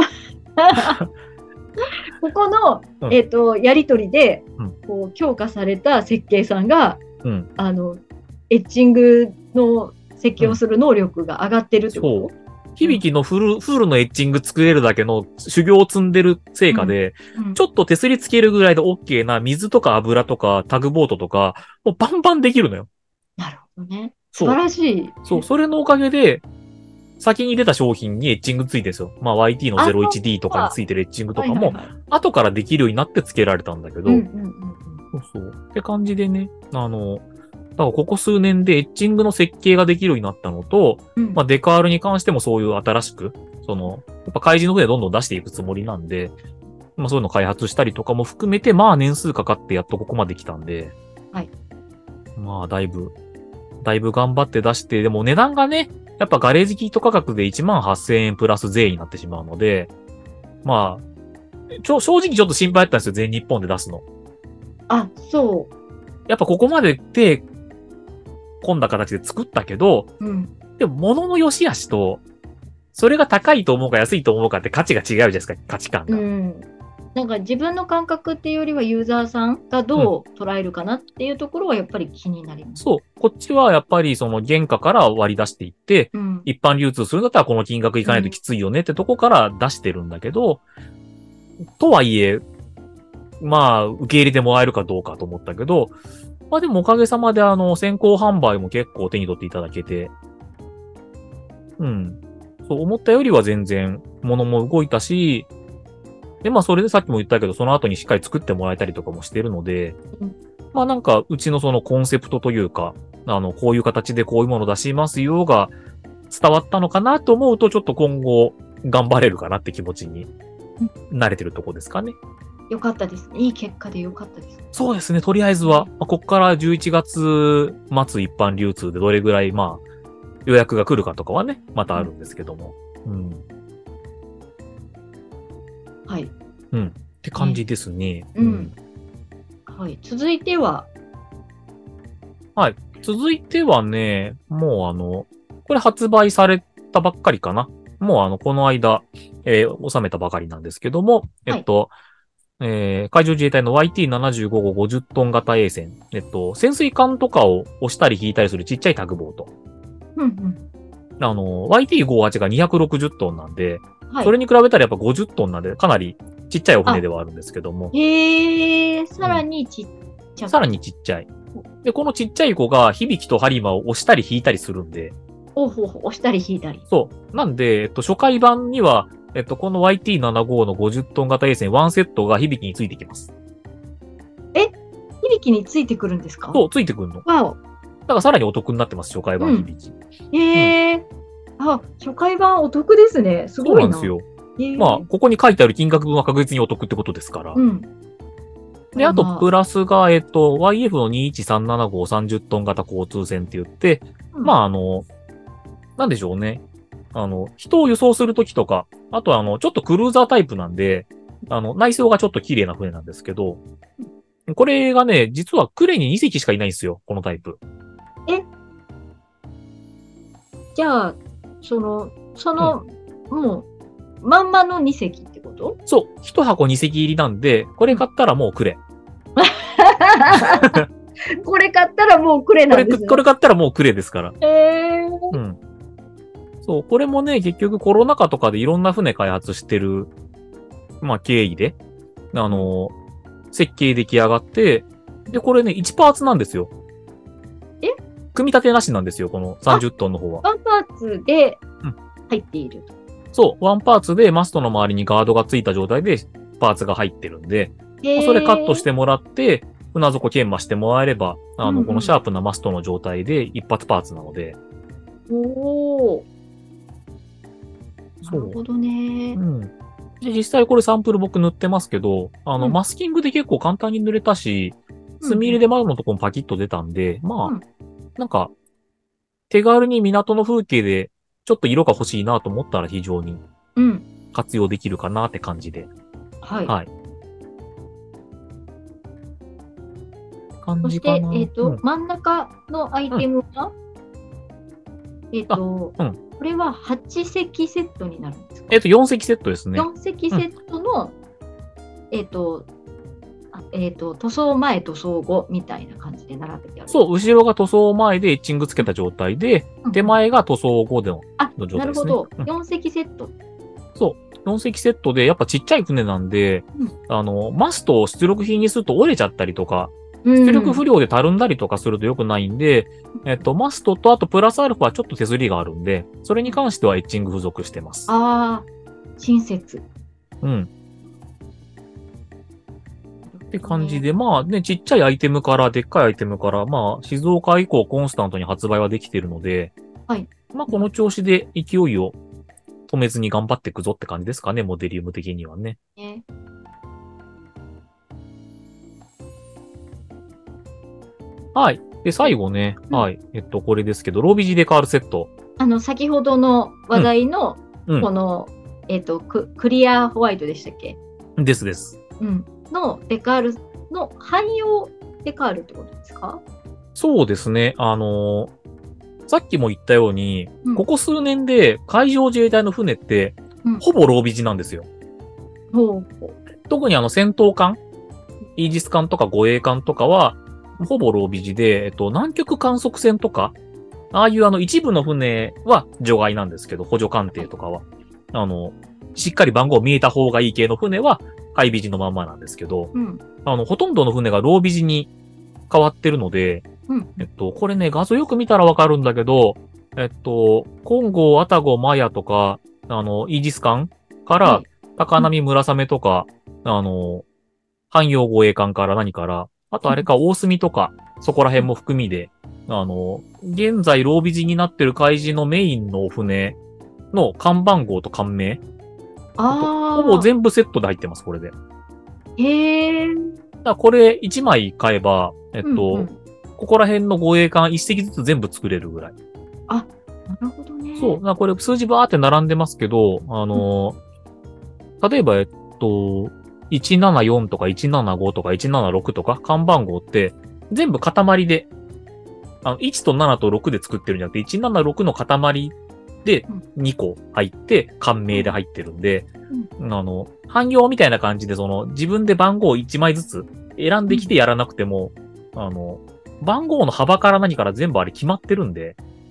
ここの、やりとりで、こう強化された設計さんが、エッチングの設計をする能力が上がってるってこと？ 響のフルのエッチング作れるだけの修行を積んでる成果で、ちょっと手すりつけるぐらいで OK な水とか油とかタグボートとか、もうバンバンできるのよ。 なるほどね。素晴らしい。 そう、それのおかげで、先に出た商品にエッチングついてるんですよ。まあ YT の 01D とかについてるエッチングとかも、後からできるようになって付けられたんだけど、そう。って感じでね、だからここ数年でエッチングの設計ができるようになったのと、まあデカールに関してもそういう新しく、やっぱ開示の上でどんどん出していくつもりなんで、まあそういうの開発したりとかも含めて、まあ年数かかってやっとここまで来たんで、 はい。 まあだいぶ頑張って出して、でも値段がね、やっぱガレージキット価格で18,000円プラス税になってしまうので、まあ、正直ちょっと心配だったんですよ、全日本で出すの。 あ、そう。 やっぱここまで手込んだ形で作ったけど、でも物の良し悪しと、それが高いと思うか安いと思うかって価値が違うじゃないですか、価値観が。 なんか自分の感覚っていうよりはユーザーさんがどう捉えるかなっていうところはやっぱり気になります。 そう。こっちはやっぱりその原価から割り出していって、一般流通するんだったらこの金額いかないときついよねってとこから出してるんだけど、とはいえ、まあ、受け入れてもらえるかどうかと思ったけど、まあでもおかげさまで先行販売も結構手に取っていただけて、そう思ったよりは全然物も動いたし、で、まあそれでさっきも言ったけど、その後にしっかり作ってもらえたりとかもしてるので、まあなんかうちのそのコンセプトというか、こういう形でこういうもの出しますよが伝わったのかなと思うと、ちょっと今後頑張れるかなって気持ちに慣れてるとこですかね。 よかったです。いい結果でよかったです。 そうですね。とりあえずは、こっから11月末一般流通でどれぐらいまあ予約が来るかとかはね、またあるんですけども。 はい。 って感じですね。 はい。続いてはね、もうこれ発売されたばっかりかな。もうこの間、収めたばかりなんですけども、海上自衛隊の YT75 号50トン型衛星。潜水艦とかを押したり引いたりするちっちゃいタグボート。 YT58 が260トンなんで、 はい。 それに比べたらやっぱ50トンなんで、かなりちっちゃいお船ではあるんですけども。 さらにちっちゃく。 さらにちっちゃい。で、このちっちゃい子が響とハリマを押したり引いたりするんで。 押したり引いたり。 そう。なんで、初回版には、この YT75 の50トン型衛星1セットが響についてきます。 響についてくるんですか？ そう、ついてくるの。 わお。 だからさらにお得になってます、初回版響。 初回版お得ですね。すごいな。 そうなんですよ。まあ、ここに書いてある金額分は確実にお得ってことですから。で、あと、プラスが、YF の2137530トン型交通船って言って、まあ、なんでしょうね。人を輸送するときとか、あとちょっとクルーザータイプなんで、内装がちょっと綺麗な船なんですけど、これがね、実はクレに2隻しかいないんですよ、このタイプ。 じゃあ、もう、まんまの2隻ってこと？ そう、1箱2隻入りなんで、これ買ったらもうクレ。 これ買ったらもうクレなんですね。 これ買ったらもうクレですから。そう、これもね、結局コロナ禍とかでいろんな船開発してる、まあ、経緯で、設計出来上がって、で、これね、1パーツなんですよ。組み立てなしなんですよ、この30トンの方は。 ワンパーツで入っていると。 そう、ワンパーツでマストの周りにガードがついた状態でパーツが入ってるんで、それカットしてもらって、船底研磨してもらえれば、このシャープなマストの状態で一発パーツなので。 なるほどね。 で、実際これサンプル僕塗ってますけど、マスキングで結構簡単に塗れたし、墨入れで窓のとこもパキッと出たんで、まあ、なんか、手軽に港の風景でちょっと色が欲しいなと思ったら非常に活用できるかなって感じで。はい。 そして、真ん中のアイテムは、これは8席セットになるんですか ？4席セットですね。 4席セットの、塗装前、塗装後みたいな感じで並べてある。 そう、後ろが塗装前でエッチングつけた状態で、手前が塗装後での状態ですね。 なるほど。4席セット。 そう。4隻セットで、やっぱちっちゃい船なんで、マストを出力品にすると折れちゃったりとか、出力不良でたるんだりとかすると良くないんで、マストとあとプラスアルファちょっと手すりがあるんで、それに関してはエッチング付属してます。 親切。 って感じで、まあね、ちっちゃいアイテムからでっかいアイテムから、まあ、静岡以降コンスタントに発売はできてるので、まあこの調子で勢いを止めずに頑張っていくぞって感じですかね、モデリウム的にはね。はい。で、最後ね、はい。これですけど、ロービジデカールセット。 先ほどの話題の、この、クリアホワイトでしたっけ？ です。 のデカールの汎用デカールってことですか？ そうですね。さっきも言ったように、ここ数年で海上自衛隊の船って、ほぼロービジなんですよ。特に戦闘艦、イージス艦とか護衛艦とかは、ほぼロービジで、南極観測船とか、ああいう一部の船は除外なんですけど、補助艦艇とかは。しっかり番号見えた方がいい系の船は、海ビジのまんまなんですけど、ほとんどの船がロービジに変わってるので、これね、画像よく見たらわかるんだけど、コンゴ、アタゴ、マヤとか、イージス艦から、高波、村雨とか、汎用護衛艦から何から、あとあれか、大隅とか、そこら辺も含みで、現在ロービジになってる海事のメインのお船の看番号と艦名、ほぼ全部セットで入ってます、これで。これ1枚買えば、ここら辺の護衛艦1隻ずつ全部作れるぐらい。 なるほどね。 そう。これ数字バーって並んでますけど、例えば、174とか175とか176とか、看番号って、全部塊で、1と7と6で作ってるんじゃなくて、176の塊で2個入って、艦名で入ってるんで、汎用みたいな感じで、自分で番号を1枚ずつ選んできてやらなくても、番号の幅から何から全部あれ決まってるんで、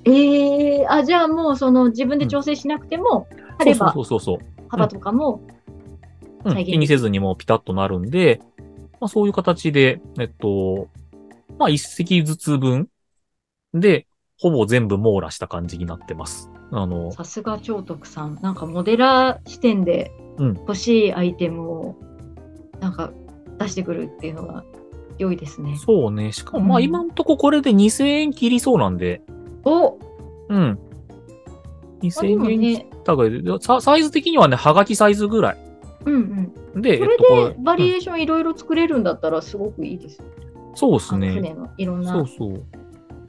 じゃあもうその自分で調整しなくても、貼れば幅とかも気にせずにもうピタッとなるんで、まあそういう形で、まあ一席ずつ分で、ほぼ全部網羅した感じになってます。 さすが超徳さん。なんかモデラー視点で欲しいアイテムをなんか出してくるっていうのが良いですね。 そうね。しかもまあ今んとここれで2000円切りそうなんで。うん。2000円切ったぐらいで、サイズ的にはね、はがきサイズぐらい。 で、これでバリエーションいろいろ作れるんだったらすごくいいです。 そうですね。 船のいろんな。 そうそう。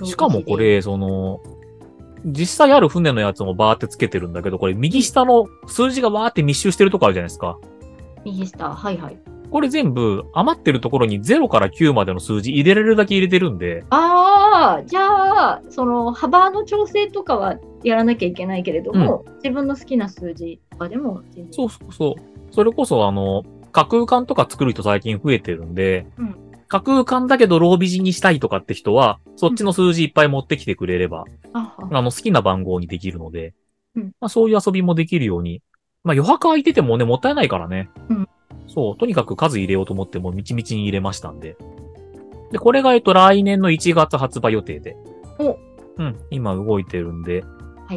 しかもこれ、実際ある船のやつもバーってつけてるんだけど、これ右下の数字がバーって密集してるとこあるじゃないですか。 右下、はいはい。 これ全部余ってるところに0から9までの数字入れられるだけ入れてるんで。 じゃあ、その幅の調整とかはやらなきゃいけないけれども、自分の好きな数字とかでも。 そうそうそう。それこそ架空館とか作る人最近増えてるんで、架空館だけどロービジにしたいとかって人は、そっちの数字いっぱい持ってきてくれれば、好きな番号にできるので、まあそういう遊びもできるように、まあ余白空いててもね、もったいないからね。そう、とにかく数入れようと思ってもみちみちに入れましたんで。で、これが来年の1月発売予定で。今動いてるんで。 はい。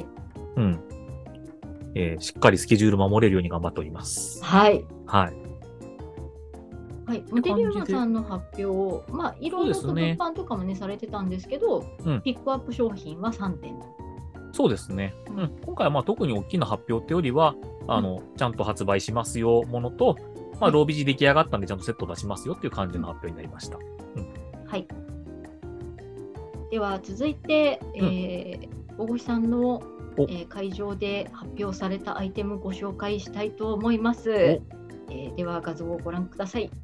しっかりスケジュール守れるように頑張っております。 はい。 はい。 はい、モデリウマさんの発表を、まあ、いろいろと物販とかもね、されてたんですけど、ピックアップ商品は3点。 そうですね。今回はまあ特に大きな発表ってよりは、ちゃんと発売しますよものと、まあ、ロービジ出来上がったんでちゃんとセット出しますよっていう感じの発表になりました。 はい。では、続いて、大越さんの、会場で発表されたアイテムをご紹介したいと思います。では、画像をご覧ください。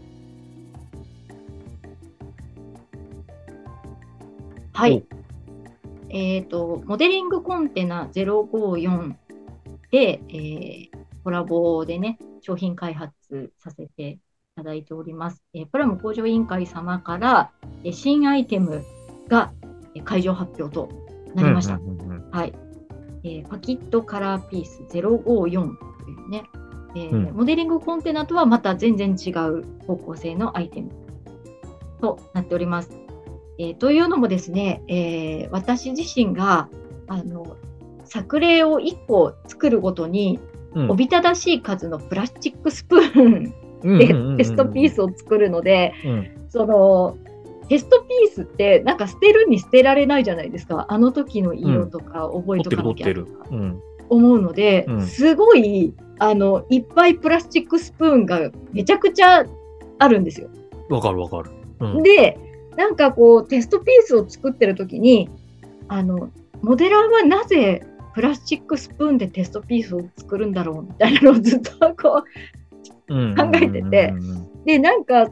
はい。モデリングコンテナ054で、コラボでね、商品開発させていただいております。プラム工場委員会様から、新アイテムが会場発表となりました。はい。パキットカラーピース054というね、モデリングコンテナとはまた全然違う方向性のアイテムとなっております。というのもですね、私自身が作例を1個作るごとに、おびただしい数のプラスチックスプーンでテストピースを作るので、そのテストピースってなんか捨てるに捨てられないじゃないですか。あの時の色とか覚えとかなきゃとか思うので、すごいいっぱいプラスチックスプーンがめちゃくちゃあるんですよ。 わかるわかる。 で、なんかこうテストピースを作ってる時にモデラーはなぜプラスチックスプーンでテストピースを作るんだろうみたいなのをずっとこう考えてて、でなんか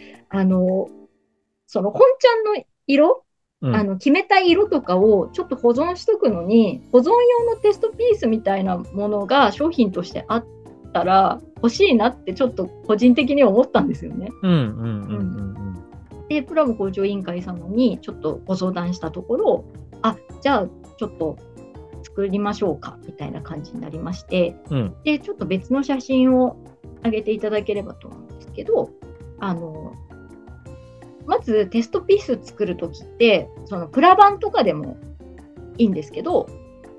その本ちゃんの色、決めた色とかをちょっと保存しとくのに、保存用のテストピースみたいなものが商品としてあったら欲しいなってちょっと個人的に思ったんですよね。で、プラム工場委員会様にちょっとご相談したところ、じゃあちょっと作りましょうかみたいな感じになりまして、で、ちょっと別の写真を上げていただければと思うんですけど、まずテストピース作るときって、そのプラ板とかでもいいんですけど、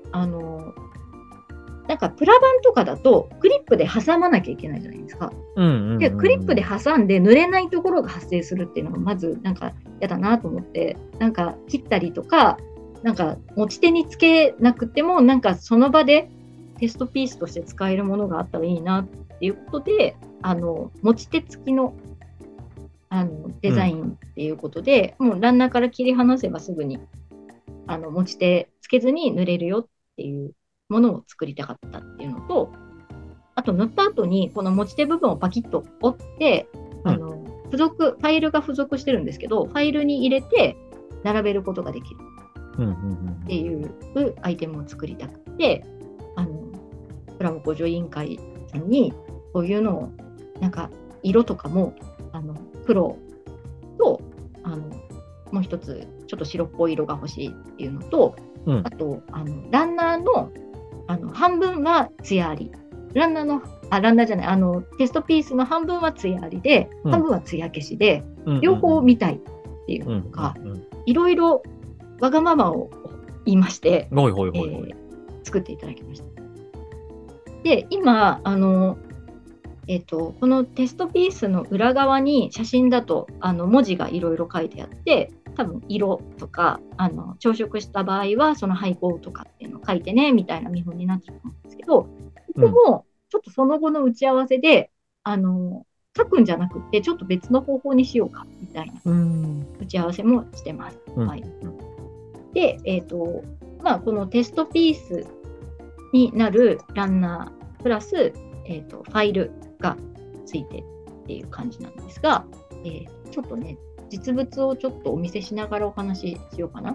なんかプラ板とかだとクリップで挟まなきゃいけないじゃないですか。で、クリップで挟んで濡れないところが発生するっていうのがまずなんか嫌だなと思って、なんか切ったりとか、なんか持ち手につけなくても、なんかその場でテストピースとして使えるものがあったらいいなっていうことで、持ち手付きのデザインっていうことで、もうランナーから切り離せばすぐに持ち手つけずに塗れるよっていうものを作りたかったっていうのと、あと塗った後にこの持ち手部分をパキッと折って、ファイルが付属してるんですけど、ファイルに入れて並べることができるっていうアイテムを作りたくて、プラム工場委員会さんにこういうのをなんか色とかも黒ともう一つちょっと白っぽい色が欲しいっていうのと、あとランナーの半分はツヤあり、ランナーじゃない、テストピースの半分はツヤありで、半分はツヤ消しで、両方見たいっていうのが、いろいろわがままを言いまして、作っていただきました。で、今、このテストピースの裏側に写真だと文字がいろいろ書いてあって、多分色とか朝食した場合はその配合とかっていうのを書いてねみたいな見本になってると思うんですけど、ここもちょっとその後の打ち合わせで書くんじゃなくてちょっと別の方法にしようかみたいな打ち合わせもしてます。はい、で、このテストピースになるランナープラス、ファイルがついてっていう感じなんですが、ちょっとね実物をちょっとお見せしながらお話ししようかな。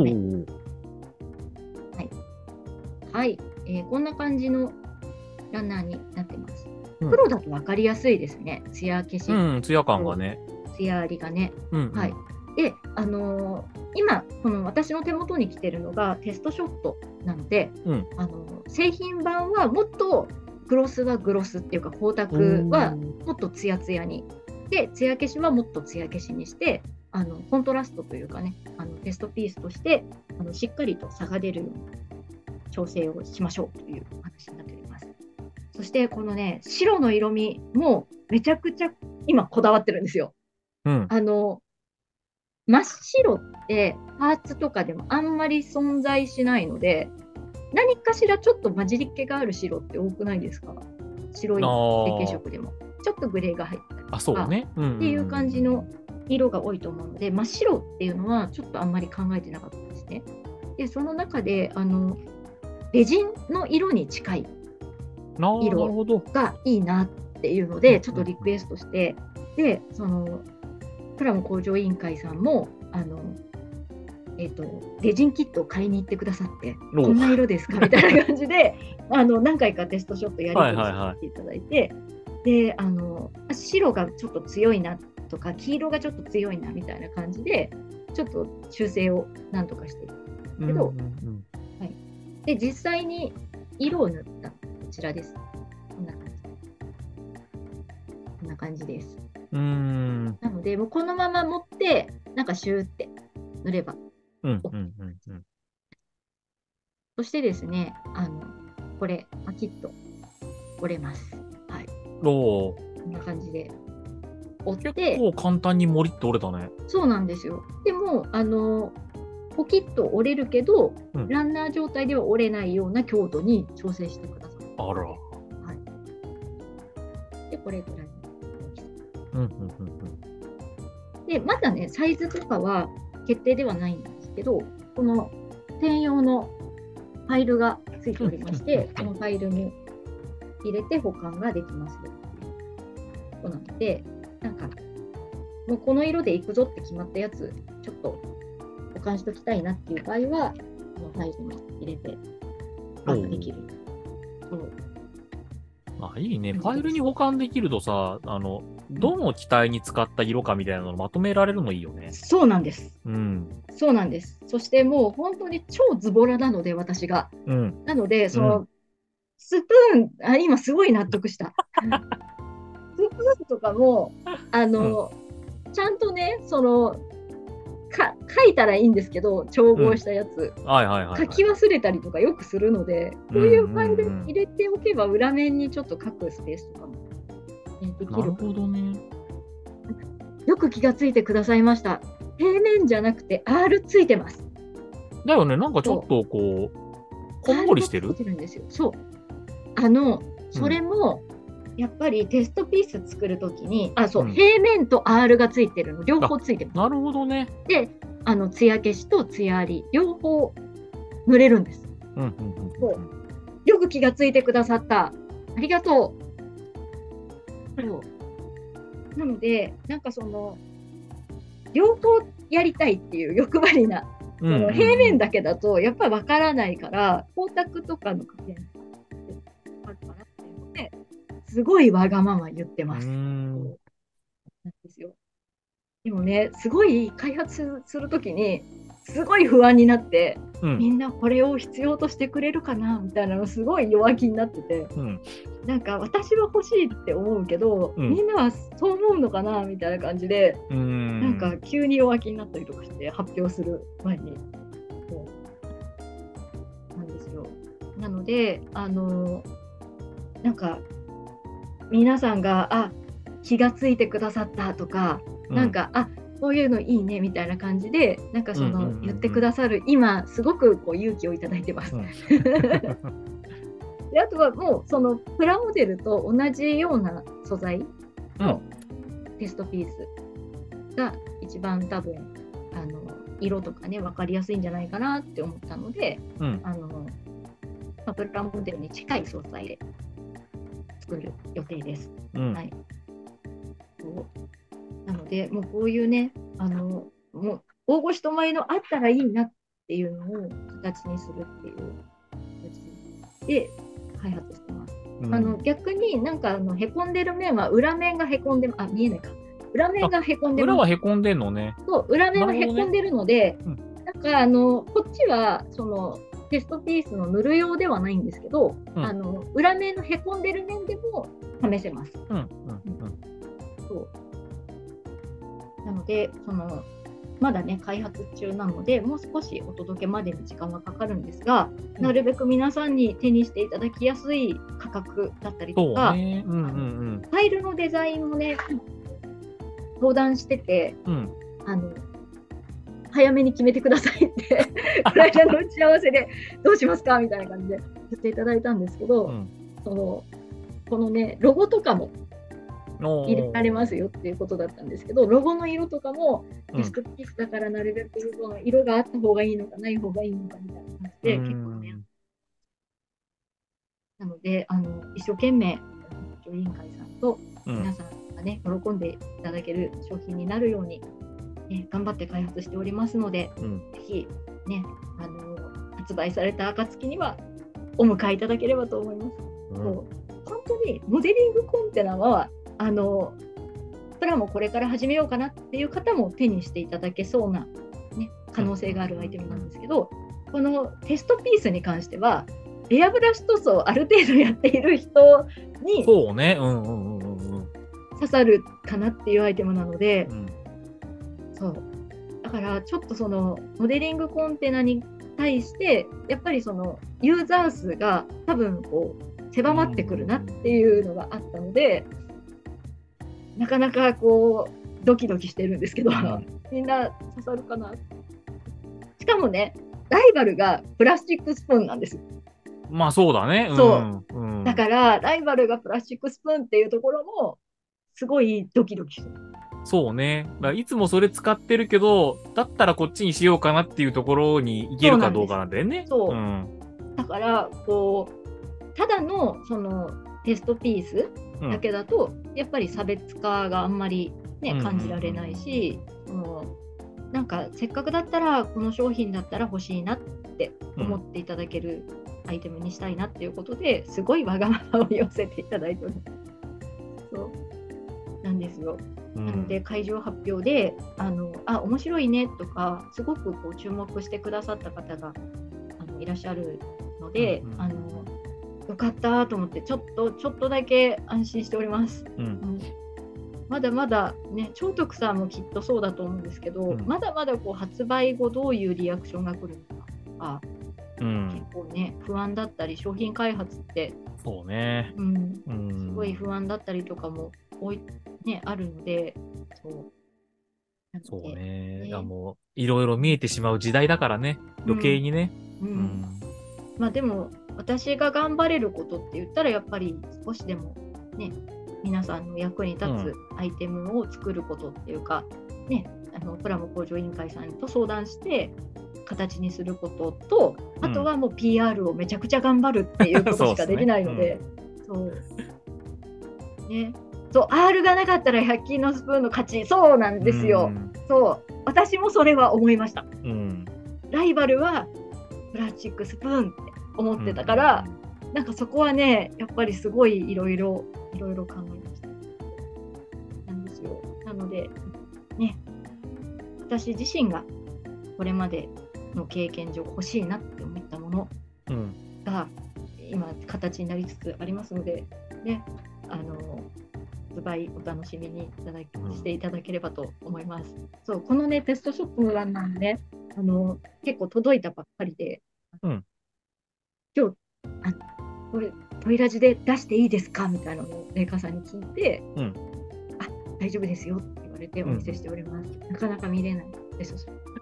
はい、こんな感じのランナーになってます。黒だと分かりやすいですね。ツヤ消し、 ツヤ感がね、 ツヤありがね。はい。で、今この私の手元に来てるのがテストショットなので、製品版はもっとグロスはグロスっていうか光沢はもっとツヤツヤに。で、ツヤ消しはもっとツヤ消しにして、コントラストというかね、テストピースとしてしっかりと差が出るように調整をしましょうという話になっております。そしてこのね、白の色味もめちゃくちゃ今こだわってるんですよ。真っ白ってパーツとかでもあんまり存在しないので、何かしらちょっと混じりっ気がある白って多くないですか？白い成型色でも。ちょっとグレーが入ったりとかっていう感じの色が多いと思うので、真っ白っていうのはちょっとあんまり考えてなかったんですね。で、その中でレジンの色に近い色がいいなっていうのでちょっとリクエストして、でプラム工場委員会さんもレジンキットを買いに行ってくださって、こんな色ですかみたいな感じで何回かテストショットやり取りさせていただいて、で白がちょっと強いなとか黄色がちょっと強いなみたいな感じでちょっと修正をなんとかしているんですけど、で実際に色を塗ったこちらです。こんな感じです。なのでもうこのまま持ってなんかシューって塗れば OK。そしてですね、これパキッと折れます。はい。こんな感じで折って。 結構簡単にモリッと折れたね。 そうなんですよ。でもポキッと折れるけど、ランナー状態では折れないような強度に調整してください。 あら。 はい。でこれぐらい。でまだねサイズとかは決定ではないんですけど、この専用のファイルがついておりまして、このファイルに入れて保管ができますよということなので、なんかもうこの色でいくぞって決まったやつちょっと保管しておきたいなっていう場合はこのファイルに入れて保管できる。 いいね。ファイルに保管できるとさ、どの機体に使った色かみたいなのをまとめられるのいいよね。 そうなんです。そうなんです。そしてもう本当に超ズボラなので、私が。なので、スプーン、今すごい納得した。スプーンとかも、ちゃんとね、書いたらいいんですけど、調合したやつ、書き忘れたりとかよくするので、こういうファイル入れておけば裏面にちょっと書くスペースとかも、できる。なるほどね。 よく気がついてくださいました。平面じゃなくて R ついてます。 だよね、なんかちょっとこんもりしてる。 ついてるんですよ。そう。それも、やっぱりテストピース作るときに、平面と R がついてるの、両方ついてます。 なるほどね。 で、ツヤ消しとツヤあり、両方塗れるんです。よく気がついてくださった。ありがとう。なので、なんか両方やりたいっていう欲張りな、平面だけだとやっぱりわからないから、光沢とかの加減があるかなっていうので、すごいわがまま言ってます。なんですよ。でもね、すごい開発するときに、 すごい不安になって、 うんみんなこれを必要としてくれるかなみたいなのすごい弱気になってて、 うん。 なんか私は欲しいって思うけど、 うんみんなはそう思うのかなみたいな感じで、なんか急に弱気になったりとかして発表する前にそうなんですよ。なのでなんか皆さんが気がついてくださったとか、なんかこういうのいいねみたいな感じで、なんかその言ってくださる、今すごくこう勇気をいただいてます。であとはもうそのプラモデルと同じような素材のテストピースが一番多分色とかね分かりやすいんじゃないかなって思ったので、プラモデルに近い素材で作る予定です。はい、なのでもうこういうねもう大御人前のあったらいいなっていうのを形にするっていう形で開発してます。逆になんかへこんでる面は裏面がへこんで見えないか、裏面がへこんでます。 裏はへこんでんのね。 そう裏面がへこんでるので、なんかこっちはそのテストピースの塗る用ではないんですけど、裏面のへこんでる面でも試せます。そうなのでまだね開発中なので、もう少しお届けまでに時間はかかるんですが、なるべく皆さんに手にしていただきやすい価格だったりとか、ファイルのデザインもね相談してて、早めに決めてくださいってこの間の打ち合わせでどうしますかみたいな感じで言っていただいたんですけど、このねロゴとかも入れられますよっていうことだったんですけど、ロゴの色とかもテストピースだからなるべくロゴの色があった方がいいのかない方がいいのかみたいな感じで結構ね、なので一生懸命委員会さんと皆さんがね喜んでいただける商品になるように、頑張って開発しておりますので、ぜひね発売された暁にはお迎えいただければと思います。本当にモデリングコンテナはプラもこれから始めようかなっていう方も手にしていただけそうな、可能性があるアイテムなんですけど、このテストピースに関してはエアブラシ塗装をある程度やっている人に刺さるかなっていうアイテムなので、そうだからちょっとそのモデリングコンテナに対してやっぱりそのユーザー数が多分こう狭まってくるなっていうのがあったので、なかなかこうドキドキしてるんですけど、みんな刺さるかな。しかもねライバルがプラスチックスプーンなんです。 まあそうだね。 だからライバルがプラスチックスプーンっていうところもすごいドキドキする。 そうね。だからいつもそれ使ってるけど、だったらこっちにしようかなっていうところに行けるかどうかなんだよね。 だからこうただのそのテストピースだけだと、やっぱり差別化があんまりね感じられないし、なんかせっかくだったらこの商品だったら欲しいなって思っていただけるアイテムにしたいなっていうことで、すごいわがままを寄せていただいております。そうなんですよ。なので会場発表で面白いねとかすごくこう注目してくださった方がいらっしゃるので、よかったと思ってちょっとだけ安心しております。まだまだね、長徳さんもきっとそうだと思うんですけど、まだまだこう発売後どういうリアクションが来るのかとか、結構ね不安だったり、商品開発ってそうね、 すごい不安だったりとかもあるので、 そうね。もういろいろ見えてしまう時代だからね、余計にね。 まあでも私が頑張れることって言ったらやっぱり少しでもね皆さんの役に立つアイテムを作ることっていうか、プラモ工場委員会さんと相談して形にすることと、あとはもう PR をめちゃくちゃ頑張るっていうことしかできないので、R がなかったら100均のスプーンの勝ち。そうなんですよ。私もそれは思いました。ライバルはプラスチックスプーンって思ってたから、なんかそこはねやっぱりすごいいろいろ考えました。なんですよ。なのでね、私自身がこれまでの経験上欲しいなって思ったものが今形になりつつありますので、ね、発売お楽しみにしていただければと思います。そう、このね、テストショップの欄なんでね、結構届いたばっかりで、今日、これ、トイラジで出していいですかみたいなのをメーカーさんに聞いて、大丈夫ですよって言われてお見せしております。なかなか見れないテストショップ。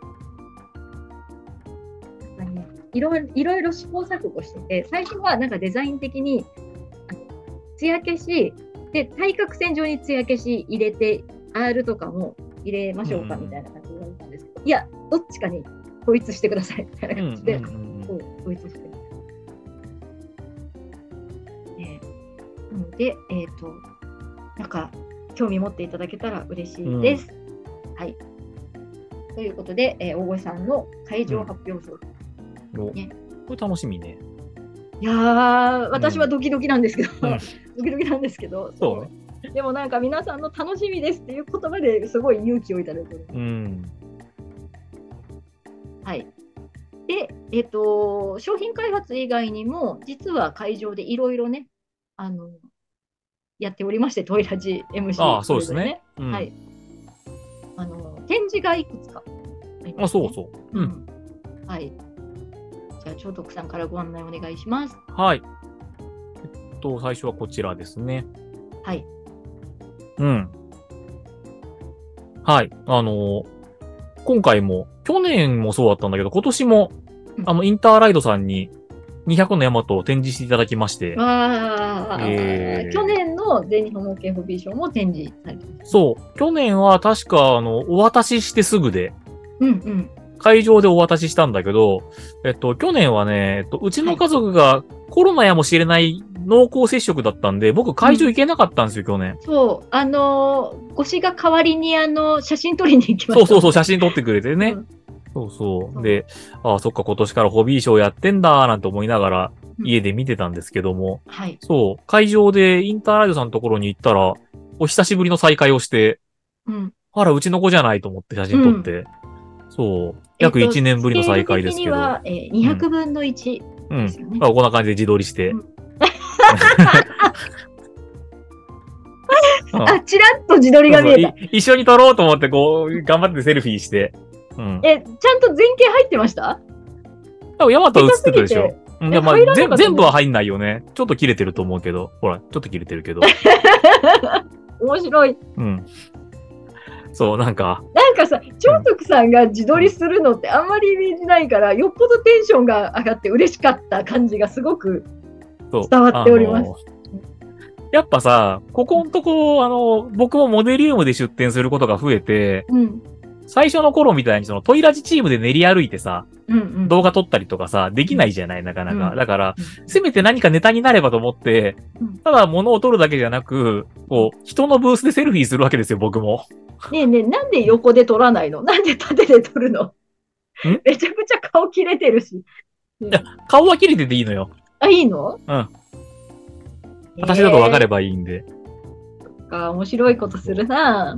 いろいろ試行錯誤してて、最初はなんかデザイン的に艶消しで対角線上に艶消し入れて R とかも入れましょうかみたいな感じで言われたんですけど、いやどっちかに統一してくださいみたいな感じで統一してます。なのでなんか興味持っていただけたら嬉しいです。はい。ということで、大越さんの会場発表書。 ね、これ楽しみね。 いやー、私はドキドキなんですけど、ドキドキなんですけど、 そうね。 でもなんか皆さんの楽しみですっていう言葉ですごい勇気をいただいてる。はい。で、商品開発以外にも、実は会場でいろいろね、やっておりまして、トイラジ MC。 そうですね。 はい。展示がいくつかあります、ね。 そう。 はい。じゃあ、長徳さんからご案内お願いします。 はい。最初はこちらですね。 はい。 はい。今回も、去年もそうだったんだけど、今年も、インターライドさんに200のヤマトを展示していただきまして。 去年の全日本模型ホビーショーも展示されてます。 そう。去年は確か、お渡ししてすぐで。会場でお渡ししたんだけど、去年はね、うちの家族がコロナやもしれない濃厚接触だったんで、僕会場行けなかったんですよ、去年。 そう。越しが代わりに写真撮りに行きました。 そう、写真撮ってくれてね。そう。で、そっか、今年からホビーショーやってんだ、なんて思いながら、家で見てたんですけども、そう、会場でインターライドさんのところに行ったら、お久しぶりの再会をして、あら、うちの子じゃないと思って写真撮って、そう、約1年ぶりの再会ですけど。 的には、200分の1ですよね。 こんな感じで自撮りして。 ちらっと自撮りが見えた。 一緒に撮ろうと思って、こう、頑張ってセルフィーして。 ちゃんと前景入ってました？ ヤマト映ってたでしょ。全部は入んないよね。ちょっと切れてると思うけど。ほら、ちょっと切れてるけど。 面白い。 そう、なんかさ、長徳さんが自撮りするのってあんまりイメージないから、よっぽどテンションが上がって嬉しかった感じがすごく伝わっております。 やっぱさ、ここんとこ、僕もモデリウムで出展することが増えて、最初の頃みたいにトイラジチームで練り歩いてさ、動画撮ったりとかさ、できないじゃない、なかなか。だから、せめて何かネタになればと思って、ただ物を撮るだけじゃなく、こう、人のブースでセルフィーするわけですよ、僕も。 ねえ、なんで横で撮らないの？なんで縦で撮るの？めちゃくちゃ顔切れてるし。 いや、顔は切れてていいのよ。 いいの？ 私だと分かればいいんで。 面白いことするな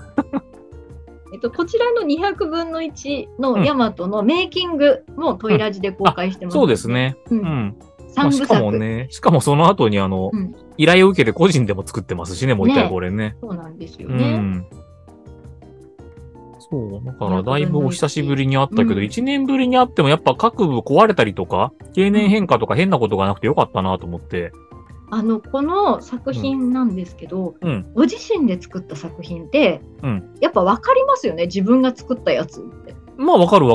こちらの200分の1のヤマトのメイキングもトイラジで公開してます、 そうですね。 3部作。 しかもその後に依頼を受けて個人でも作ってますしね、もう一回これね。 そうなんですよね。 そう、だからだいぶお久しぶりに会ったけど、1年ぶりに会ってもやっぱ各部壊れたりとか、経年変化とか変なことがなくてよかったなと思って。 この作品なんですけど、ご自身で作った作品って、やっぱ分かりますよね、自分が作ったやつって。 まあ分かる。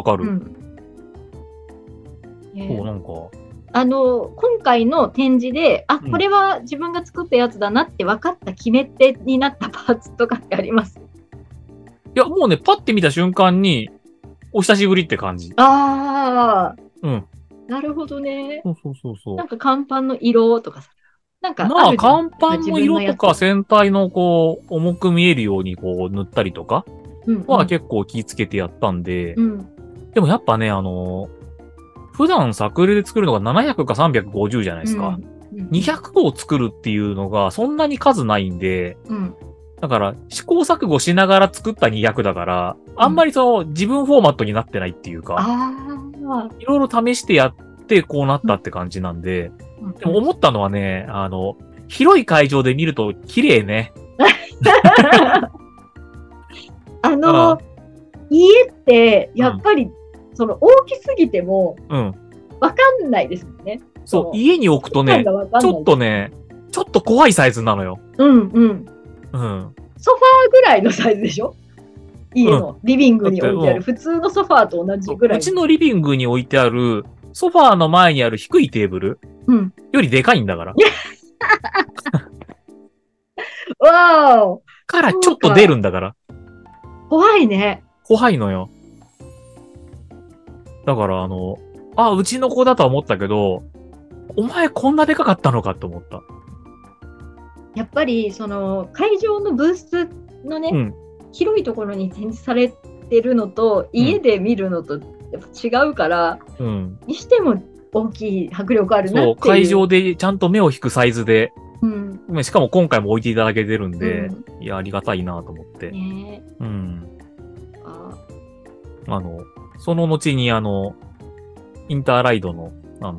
そう、なんか。 今回の展示で、これは自分が作ったやつだなって分かった決め手になったパーツとかってあります？ いや、もうね、パッて見た瞬間に、お久しぶりって感じ。 なるほどね。 そう。 なんか甲板の色とかさ。なんかまあ、甲板の色とか船体のこう、重く見えるようにこう塗ったりとかは結構気ぃつけてやったんで、でもやっぱね、普段作例で作るのが700か350じゃないですか。200を作るっていうのがそんなに数ないんで、 だから、試行錯誤しながら作った200だから、あんまりその自分フォーマットになってないっていうか、いろいろ試してやってこうなったって感じなんで、でも思ったのはね、広い会場で見ると綺麗ね。 家って、やっぱり、その大きすぎても、わかんないですよね。 そう、家に置くとね、ちょっとね、ちょっと怖いサイズなのよ。 ソファーぐらいのサイズでしょ？家のリビングに置いてある普通のソファーと同じぐらい。 うちのリビングに置いてあるソファーの前にある低いテーブルよりでかいんだから。 わーからちょっと出るんだから。 怖いね。 怖いのよ。だからうちの子だとは思ったけど、お前こんなでかかったのかって思った。 やっぱり、その、会場のブースのね、広いところに展示されてるのと、家で見るのとやっぱ違うから、にしても大きい迫力あるなっていう。そう、 会場でちゃんと目を引くサイズで、しかも今回も置いていただけてるんで、いや、ありがたいなと思って。その後にインターライドの、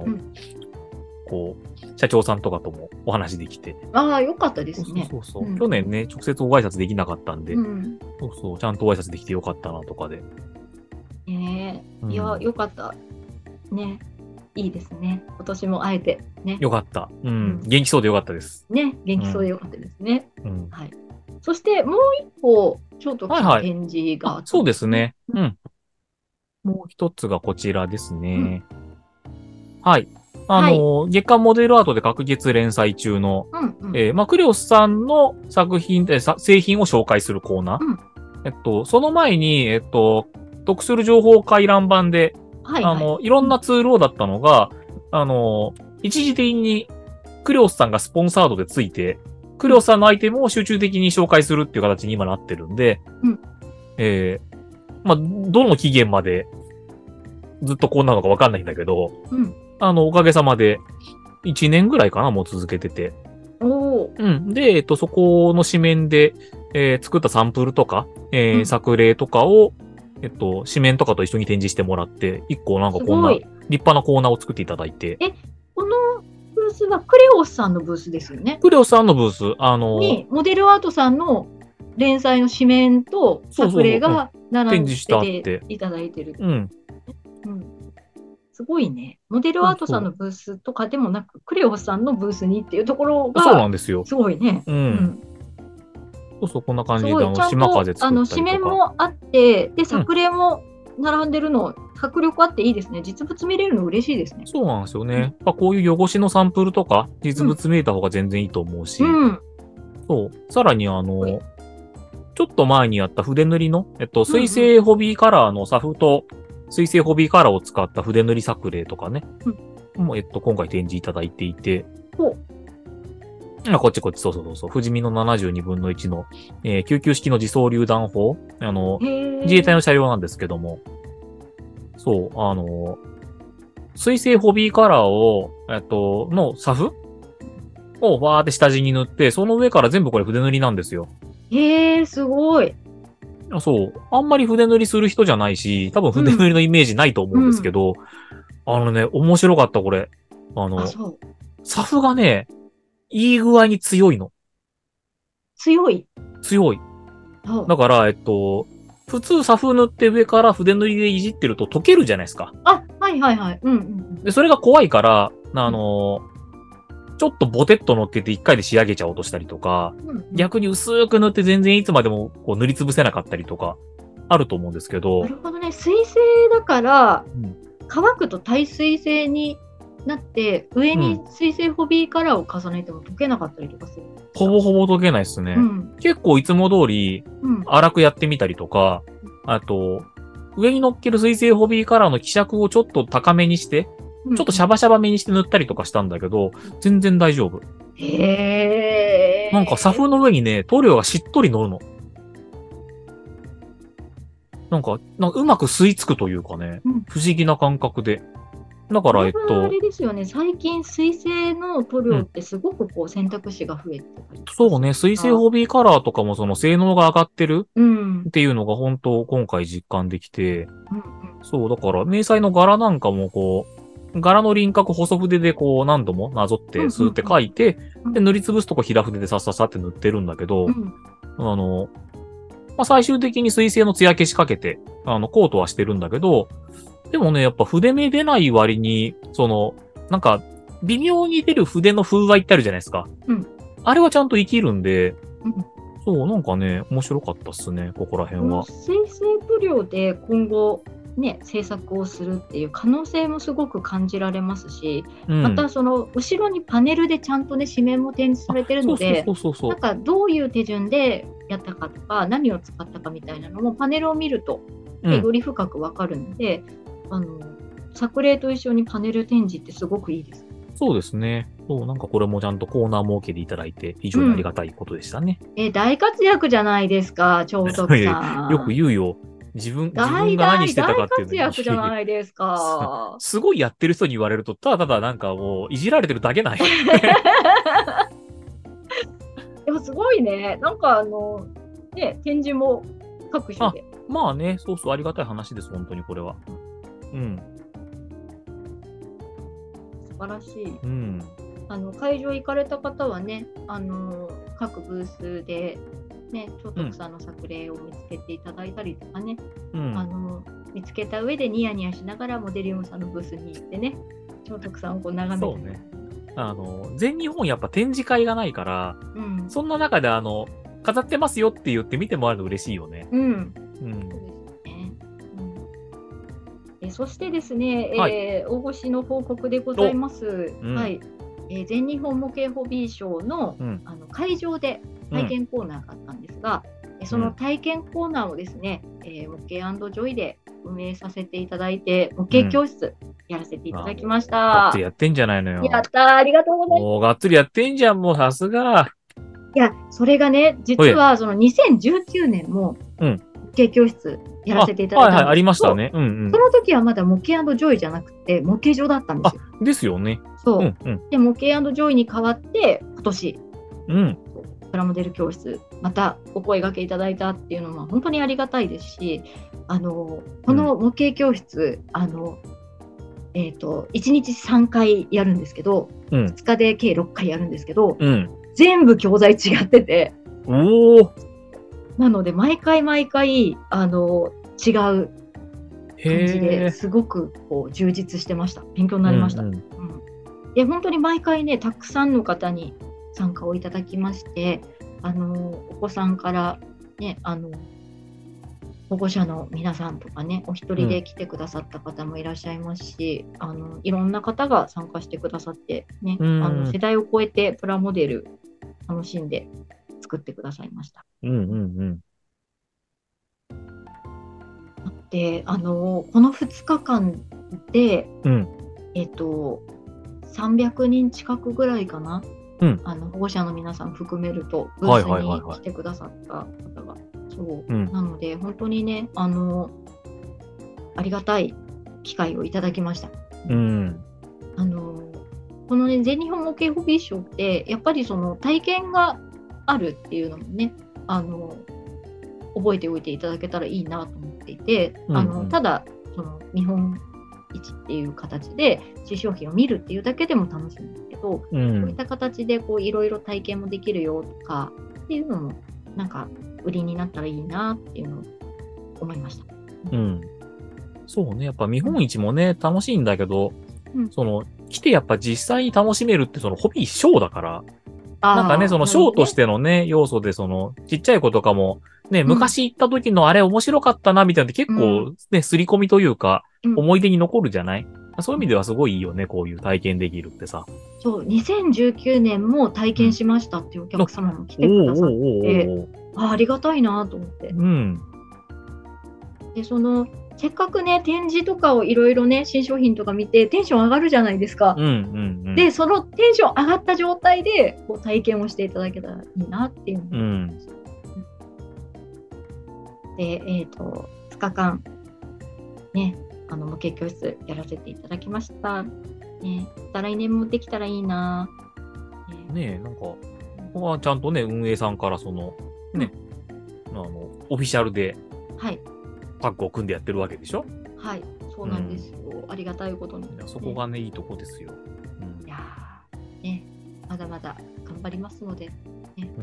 社長さんとかともお話できて。 よかったですね。 去年ね、直接ご挨拶できなかったんで、ちゃんとご挨拶できてよかったなとかで。 いや、よかった。ね。いいですね。今年もあえてね。 よかった。元気そうでよかったです。 ね、元気そうでよかったですね。はい。そして、もう一個、ちょっと展示があった。 そうですね。もう一つがこちらですね。はい。月刊モデルアートで隔月連載中の、クレオスさんの作品で、製品を紹介するコーナー。その前に、得する情報回覧板で、いろんなツールをだったのが、一時的にクレオスさんがスポンサードでついて、クレオスさんのアイテムを集中的に紹介するっていう形に今なってるんで、どの期限までずっとこうなのかわかんないんだけど、おかげさまで1年ぐらいかな、もう続けてて。で、そこの紙面で、作ったサンプルとか、作例とかを、紙面とかと一緒に展示してもらって、一個なんかこんな立派なコーナーを作っていただいて。 このブースはクレオスさんのブースですよね。 クレオスさんのブース、 に、モデルアートさんの連載の紙面と作例が並んでいただいてる。すごいね。モデルアートさんのブースとかでもなく、クレオスさんのブースにっていうところが、 そうなんですよ。 すごいね。 こんな感じで、島風作ったりとか。 紙面もあって、で、作例も並んでるの、迫力あっていいですね。実物見れるの嬉しいですね。 そうなんですよね。こういう汚しのサンプルとか、実物見れた方が全然いいと思うし。さらにちょっと前にやった筆塗りの、水性ホビーカラーのサフと、水性ホビーカラーを使った筆塗り作例とかね。も今回展示いただいていて。こっち、そう。富士見の72分の1の、救急式の自走榴弾砲。自衛隊の車両なんですけども。水性ホビーカラーを、のサフをわーって下地に塗って、その上から全部これ筆塗りなんですよ。 すごい。 あんまり筆塗りする人じゃないし、多分筆塗りのイメージないと思うんですけど、面白かった、これ。サフがね、いい具合に強いの。 強い。 だから、普通サフ塗って上から筆塗りでいじってると溶けるじゃないですか。 はい。 で、それが怖いから、ちょっとボテッと乗っけて一回で仕上げちゃおうとしたりとか、逆に薄く塗って全然いつまでもこう塗りつぶせなかったりとか、あると思うんですけど。 なるほどね。水性だから、乾くと耐水性になって、上に水性ホビーカラーを重ねても溶けなかったりとかする。 ほぼほぼ溶けないですね。結構いつも通り、粗くやってみたりとか、あと、上に乗っける水性ホビーカラーの希釈をちょっと高めにして、ちょっとシャバシャバめにして塗ったりとかしたんだけど、全然大丈夫。なんかサフの上にね、塗料がしっとり乗るの。なんかうまく吸い付くというかね、不思議な感覚で。 だから、 これはあれですよね、最近、水性の塗料ってすごくこう選択肢が増えてたりとかそうね、水性ホビーカラーとかもその性能が上がってるうんっていうのが本当今回実感できて、 うんそう、だから、迷彩の柄なんかもこう、柄の輪郭細筆でこう何度もなぞってスーって書いて、で、塗りつぶすとこ平筆でさっさっさって塗ってるんだけど、まあ、最終的に水性の艶消しかけて、コートはしてるんだけど、でもね、やっぱ筆目出ない割に、なんか、微妙に出る筆の風合いってあるじゃないですか。 うんあれはちゃんと生きるんで、 うんそう、なんかね、面白かったっすね、ここら辺は。 水性塗料で今後、ね、制作をするっていう可能性もすごく感じられますし、またその後ろにパネルでちゃんとね紙面も展示されてるので、なんかどういう手順でやったかとか何を使ったかみたいなのもパネルを見ると、より深くわかるので、作例と一緒にパネル展示ってすごくいいです。 そうですね。そう、なんかこれもちゃんとコーナー設けていただいて、非常にありがたいことでしたね。 大活躍じゃないですか、超徳さん。 よく言うよ。自分が何してたかっていうのに。 大活躍じゃないですか。 すごいやってる人に言われると、ただただなんかもう、いじられてるだけなんよ。 でもすごいね。なんかね、展示も各種で。 まあね、そうそう、ありがたい話です、本当にこれは。うん。 素晴らしい。 うん。 会場行かれた方はね、各ブースで、ね、超徳さんの作例を見つけていただいたりとかね、見つけた上でニヤニヤしながらモデリウムさんのブースに行ってね、超徳さんをこう眺めて。 そうね。全日本やっぱ展示会がないから、そんな中で飾ってますよって言って見てもらうの嬉しいよね。そうですね。そしてですね、大越の報告でございます。はい。全日本模型ホビーショーの、会場で体験コーナーがあったんですが、その体験コーナーをですね、模型&ジョイで運営させていただいて、模型教室やらせていただきました。 がっつりやってんじゃないのよ。 やったー、ありがとうございます。 もうがっつりやってんじゃん、もうさすが。 いや、それがね、実はその2019年も模型教室やらせていただいたんですけど、 ありましたね。その時はまだ模型&ジョイじゃなくて、模型場だったんですよ。 ですよね。 そう。で、模型&ジョイに代わって、今年、プラモデル教室、またお声掛けいただいたっていうのは本当にありがたいですし、この模型教室、1日3回やるんですけど、2日で計6回やるんですけど、全部教材違ってて、なので毎回毎回違う感じですごくこう充実してました。勉強になりました。で本当に毎回ね、たくさんの方に参加をいただきまして、お子さんからね、保護者の皆さんとかね、お一人で来てくださった方もいらっしゃいますし、いろんな方が参加してくださってね、世代を超えてプラモデル楽しんで作ってくださいました。で、この2日間で、300人近くぐらいかな、保護者の皆さん含めるとブースに来てくださった方が、なので本当にね、ありがたい機会をいただきました。このね、全日本模型ホビーショーってやっぱりその体験があるっていうのもね、覚えておいていただけたらいいなと思っていて、ただその見本市っていう形で新商品を見るっていうだけでも楽しいんですけど、こういった形でこういろいろ体験もできるよとかっていうのもなんか売りになったらいいなっていうのを思いました。 そうね、やっぱ見本市もね、楽しいんだけど、来てやっぱ実際に楽しめるってそのホビーショーだから、なんかね、そのショーとしてのね、要素でそのちっちゃい子とかもね、昔行った時のあれ面白かったなみたいな結構ね、刷り込みというか、思い出に残るじゃない？そういう意味ではすごいいいよね、こういう体験できるってさ。 そう、2019年も体験しましたっていうお客様も来てくださって、ありがたいなと思って。で、せっかくね、展示とかをいろいろね、新商品とか見てテンション上がるじゃないですか。で、そのテンション上がった状態でこう体験をしていただけたらいいなっていうのを思いました。で、2日間ね、 模型教室やらせていただきました。ね、また来年もできたらいいな。 ねえ、なんか、ここはちゃんとね、運営さんからね、オフィシャルで、 はい。 タッグを組んでやってるわけでしょ？ はい、そうなんですよ。ありがたいことに。 そこがね、いいとこですよ。 いやー、ね、まだまだ頑張りますので、ね。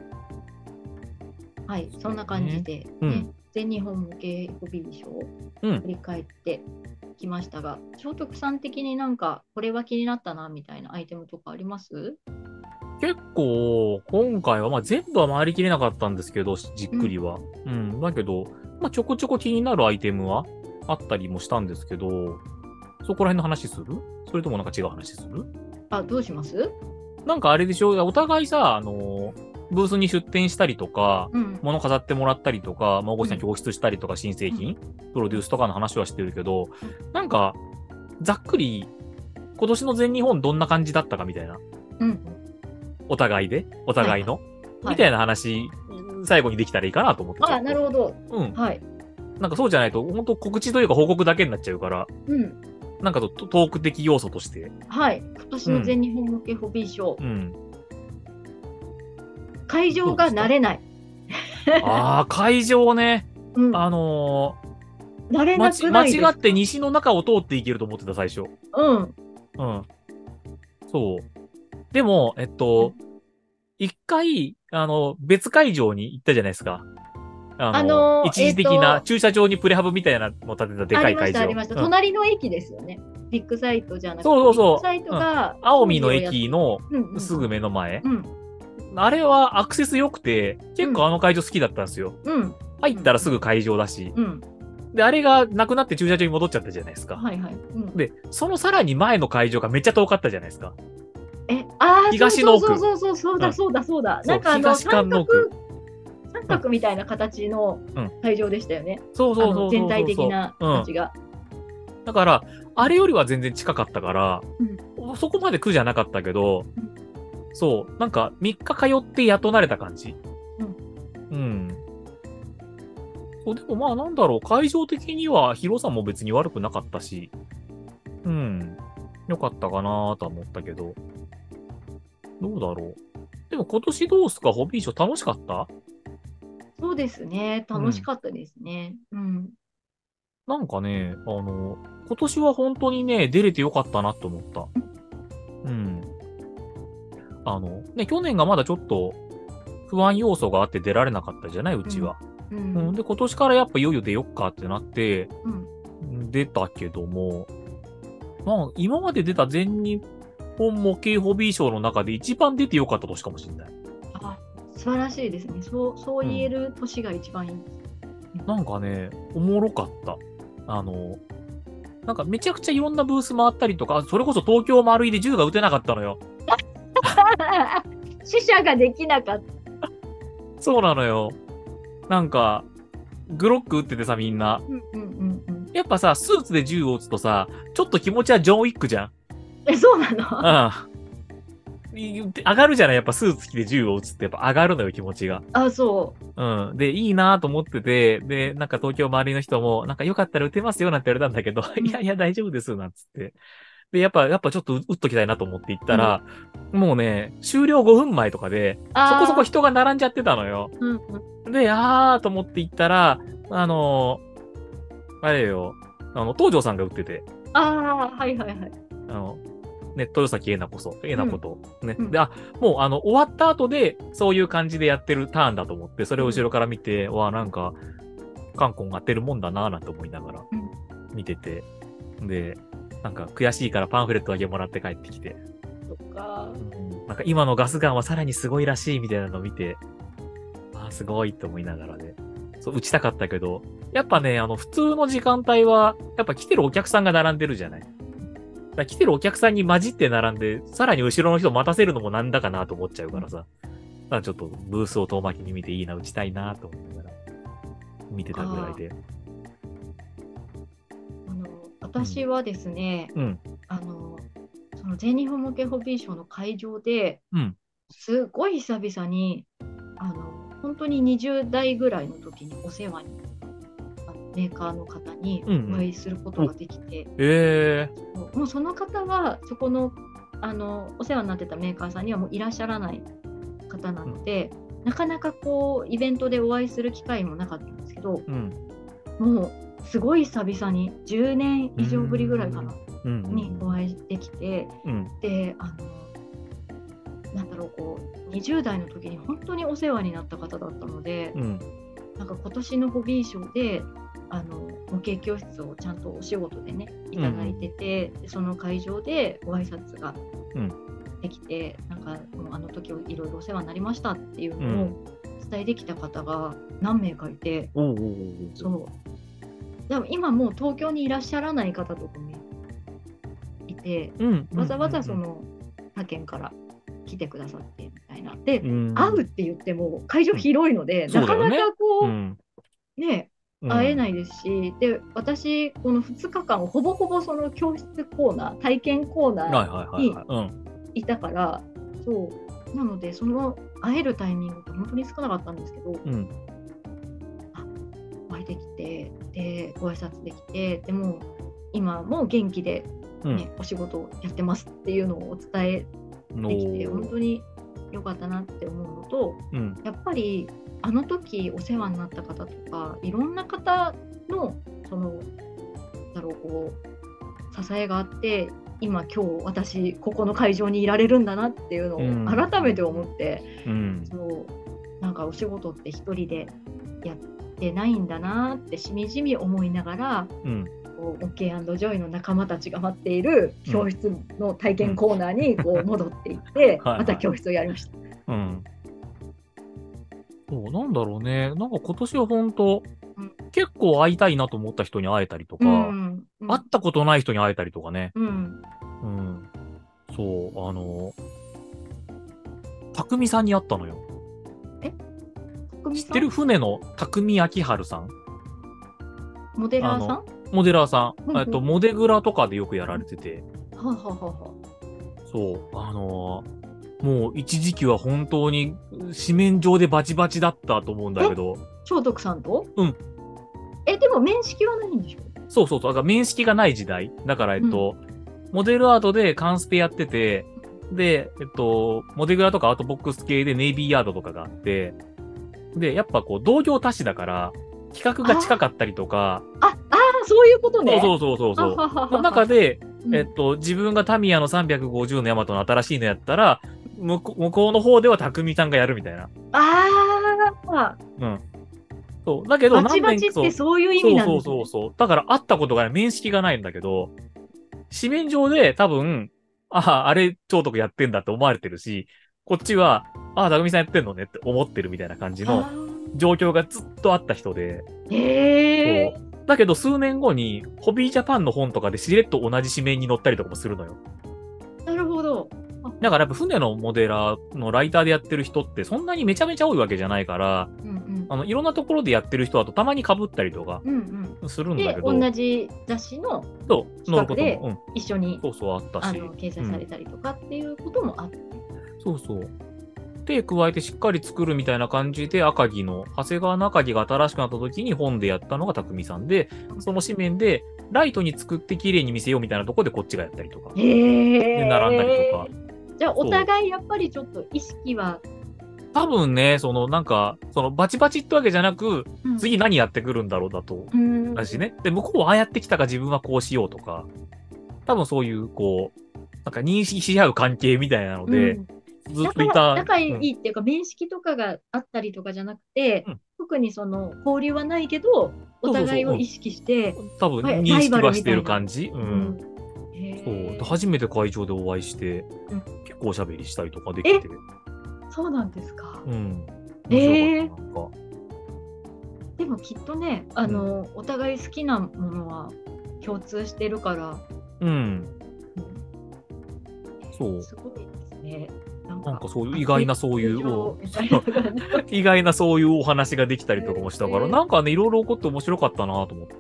はい、そんな感じで、ね、全日本模型 FB 賞を振り返ってきましたが、聖徳さん的になんかこれは気になったなみたいなアイテムとかあります？ 結構、今回は、全部は回りきれなかったんですけど、じっくりは。だけど、ちょこちょこ気になるアイテムはあったりもしたんですけど、そこら辺の話する？それともなんか違う話する？ どうします？ なんかあれでしょ、お互いさ、ブースに出店したりとか、物飾ってもらったりとか、大越さん教室したりとか、新製品、プロデュースとかの話はしてるけど、なんか、ざっくり、今年の全日本どんな感じだったかみたいな。お互いの、みたいな話、最後にできたらいいかなと思って。 なるほど。はい。 なんかそうじゃないと、本当告知というか報告だけになっちゃうから、なんかトーク的要素として。 はい。今年の全日本模型ホビーショー。会場が慣れない。 会場ね。 慣れなくないですか？ 間違って西の中を通っていけると思ってた、最初。そう。でも、一回、別会場に行ったじゃないですか。一時的な駐車場にプレハブみたいなの建てたでかい会場。 ありました。隣の駅ですよね。ビッグサイトじゃなくて。 そう。 ビッグサイトが、 青海の駅のすぐ目の前。あれはアクセス良くて、結構あの会場好きだったんですよ。入ったらすぐ会場だし。で、あれがなくなって駐車場に戻っちゃったじゃないですか。で、そのさらに前の会場がめっちゃ遠かったじゃないですか。東の奥。 そうだ。なんか東館の奥。 三角みたいな形の会場でしたよね。 そう。 全体的な形が。 だから、あれよりは全然近かったから、そこまで苦じゃなかったけど、そう、なんか3日通ってやっと慣れた感じ。そう、でもなんだろう、会場的には広さも別に悪くなかったし、よかったかなとは思ったけど、どうだろう。でも今年どうすか、ホビーショー楽しかった？ そうですね、楽しかったですね。 なんかね、今年は本当にね、出れてよかったなと思った。去年がまだちょっと不安要素があって出られなかったじゃない、うちは。で、今年からやっぱいよいよ出よっかってなって、出たけども、今まで出た全日本模型ホビーショーの中で一番出てよかった年かもしれない。 素晴らしいですね。そう言える年が一番いい。 なんかね、おもろかった。なんかめちゃくちゃいろんなブース回ったりとか、それこそ東京丸井で銃が撃てなかったのよ。 死者ができなかった。 そうなのよ。なんか、グロック撃っててさ、みんな。やっぱさ、スーツで銃を撃つとさ、ちょっと気持ちはジョン・ウィックじゃん。 そうなの？ 上がるじゃない、やっぱスーツ着て銃を撃つってやっぱ上がるのよ、気持ちが。 そう。 で、いいなと思ってて、で、なんか東京周りの人も、なんかよかったら撃てますよなんて言われたんだけど、いや、大丈夫です、なんつって。で、やっぱちょっと撃っときたいなと思って行ったら、もうね、終了5分前とかで、そこそこ人が並んじゃってたのよ。で、と思って行ったら、あれよ、東條さんが撃ってて。 はい。 豊崎えなこと、ね。で、もう終わった後で、そういう感じでやってるターンだと思って、それを後ろから見て、なんか、カンコン当てるもんだなぁなんて思いながら、見てて。で、なんか悔しいからパンフレットだけもらって帰ってきて。なんか今のガスガンはさらにすごいらしいみたいなのを見て、すごいと思いながらね。そう、打ちたかったけど、やっぱね、普通の時間帯は、やっぱ来てるお客さんが並んでるじゃない。来てるお客さんに混じって並んで、さらに後ろの人待たせるのもなんだかなと思っちゃうからさ。ちょっとブースを遠巻きに見ていいな、打ちたいなと思いながら、見てたぐらいで。 私はですね、その全日本模型ホビーショーの会場で、すごい久々に、本当に20代ぐらいの時にお世話になっメーカーの方にお会いすることができて、もうその方はそこの、お世話になってたメーカーさんにはもういらっしゃらない方なので、なかなかこうイベントでお会いする機会もなかったんですけど、もうすごい久々に10年以上ぶりぐらいかな、にお会いできて、でなんだろう、こう20代の時に本当にお世話になった方だったので、なんか今年のホビーショーで模型教室をちゃんとお仕事でねいただいてて、でその会場でご挨拶ができて、なんかもうあの時いろいろお世話になりましたっていうのを伝えできた方が何名かいて、そうでも今もう東京にいらっしゃらない方とかもいて、わざわざその他県から来てくださってみたいな。で、会うって言っても会場広いので、なかなかこう、ね、会えないですし、で、私、この2日間、ほぼほぼその教室コーナー、体験コーナーにいたから、そうなので、その会えるタイミングって本当に少なかったんですけど、お会いできて、で、ご挨拶できて、でも今も元気で、お仕事をやってますっていうのをお伝えできて、本当に良かったなって思うのと、やっぱりあの時お世話になった方とか、いろんな方のそのこう支えがあって、今私ここの会場にいられるんだなっていうのを改めて思って、そうなんかお仕事って一人でやってないんだなってしみじみ思いながら、オッケー&ジョイの仲間たちが待っている教室の体験コーナーにこう戻っていって、また教室をやりました。 そうなんだろうね。なんか今年は本当、結構会いたいなと思った人に会えたりとか、会ったことない人に会えたりとかね。そう、匠さんに会ったのよ。知ってる？船の匠明春さん。 モデラーさん？ モデラーさん。モデグラとかでよくやられてて。そう、もう一時期は本当に紙面上でバチバチだったと思うんだけど。 長徳さんと？でも面識はないんでしょ？ そう。だから面識がない時代。だからモデルアートでカンスペやってて、で、モデグラとかアートボックス系でネイビーアートとかがあって、で、やっぱこう同業他社だから、企画が近かったりとか。 そういうことね。 そう。の中で、自分がタミヤの350のヤマトの新しいのやったら、向こうの方では匠さんがやるみたいな。そう。だけど、 バチバチってそういう意味なんですね。 そう。だから会ったことがない、面識がないんだけど、紙面上で多分、あれ、超得やってんだって思われてるし、こっちは、匠さんやってんのねって思ってるみたいな感じの状況がずっとあった人で。だけど数年後に、ホビージャパンの本とかでしれっと同じ紙面に載ったりとかもするのよ。 なるほど。 だからやっぱ船のモデラーのライターでやってる人ってそんなにめちゃめちゃ多いわけじゃないから、いろんなところでやってる人だとたまに被ったりとかするんだけど。 で、同じ雑誌の企画で一緒にあったし掲載されたりとかっていうこともあって。 で、加えてしっかり作るみたいな感じで、長谷川の赤木が新しくなった時に本でやったのが匠さんで、その紙面で、ライトに作って綺麗に見せようみたいなところでこっちがやったりとか。で、並んだりとか。 じゃあ、お互いやっぱりちょっと意識は。 多分ね、バチバチってわけじゃなく、次何やってくるんだろうだと。だしね。で、向こうはああやってきたか自分はこうしようとか。多分そういう、なんか認識し合う関係みたいなので、ずっといた。 仲いいっていうか、面識とかがあったりとかじゃなくて、特にその交流はないけど、お互いを意識して、 多分認識はしてる感じ。そう。初めて会場でお会いして、結構おしゃべりしたりとかできて。 そうなんですか。 面白かった。 でもきっとね、お互い好きなものは共通してるから。 そう。 すごいですね。 なんかそういう意外なそういう意外なそういうお話ができたりとかもしたから、なんかね、いろいろ起こって面白かったなと思って。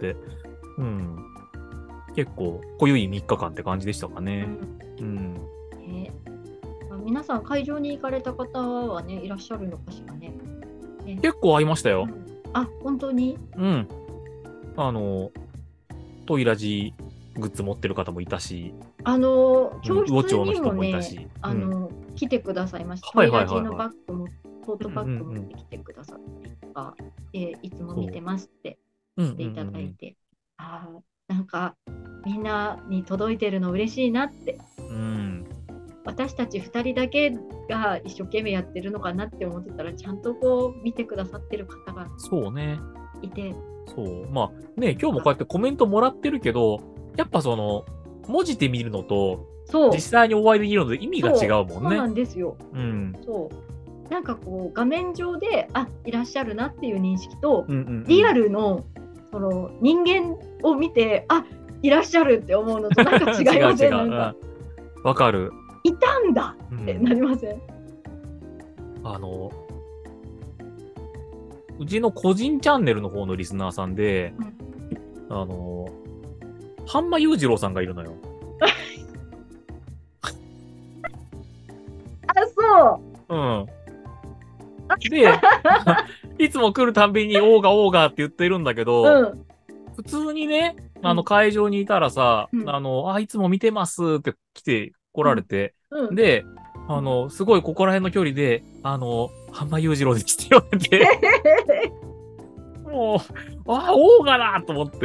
結構、濃い3日間って感じでしたかね。 皆さん、会場に行かれた方はね、いらっしゃるのかしらね。 結構会いましたよ。 本当に？ トイラジグッズ持ってる方もいたし、 教室ウォチョウのにも人もいたね、 し。 来てくださいました。トイラはいはいはいはいジのバッグも、トートバッグ持ってきてくださったりとか、いつも見てますってしていただいて、なんかみんなに届いてるの嬉しいなって。私たち2人だけが一生懸命やってるのかなって思ってたら、ちゃんとこう見てくださってる方がそうね。 いて。 そう。まあね、今日もこうやってコメントもらってるけど、やっぱその、文字で見るのと、実際にお会いできるので意味が違うもんね。 そうなんですよ。そう。なんかこう、画面上で、いらっしゃるなっていう認識と、リアルの、その人間を見て、いらっしゃるって思うのとなんか違いません？なんか。 わかる。 いたんだってなりません？ うちの個人チャンネルの方のリスナーさんで、半間裕次郎さんがいるのよ。 そう。 で、いつも来るたんびに、オーガオーガって言ってるんだけど、普通にね、会場にいたらさ、いつも見てますって来られて、で、すごいここら辺の距離で、半間裕次郎でしてよって、もう、オーガだと思って、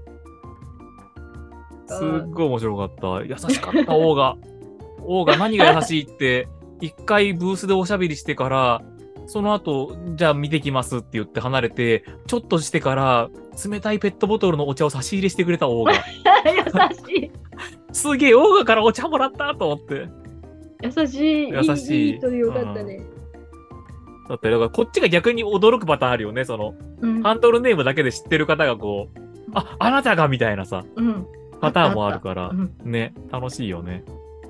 すっごい面白かった。優しかった、オーガ。オーガ何が優しいって、一回ブースでおしゃべりしてから、その後、じゃあ見てきますって言って離れて、ちょっとしてから、冷たいペットボトルのお茶を差し入れしてくれたオーガ。 優しい。 すげえ、オーガからお茶もらったと思って。 優しい。優しい。いいとよかったね。 だって、だからこっちが逆に驚くパターンあるよね。その、ハンドルネームだけで知ってる方がこう、あなたがみたいなさ、パターンもあるから、ね、楽しいよね。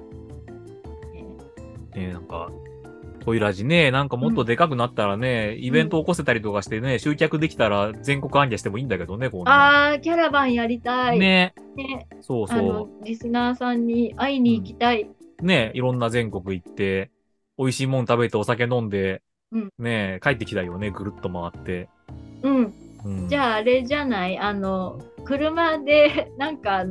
なんか、トイラジね、なんかもっとでかくなったらね、イベント起こせたりとかしてね、集客できたら全国行脚してもいいんだけどね、こんな。 キャラバンやりたい。 ね。そうそう。 リスナーさんに会いに行きたい。 ね、いろんな全国行って、美味しいもん食べてお酒飲んで、ね、帰ってきたよね、ぐるっと回って。 じゃああれじゃない？車で、なんか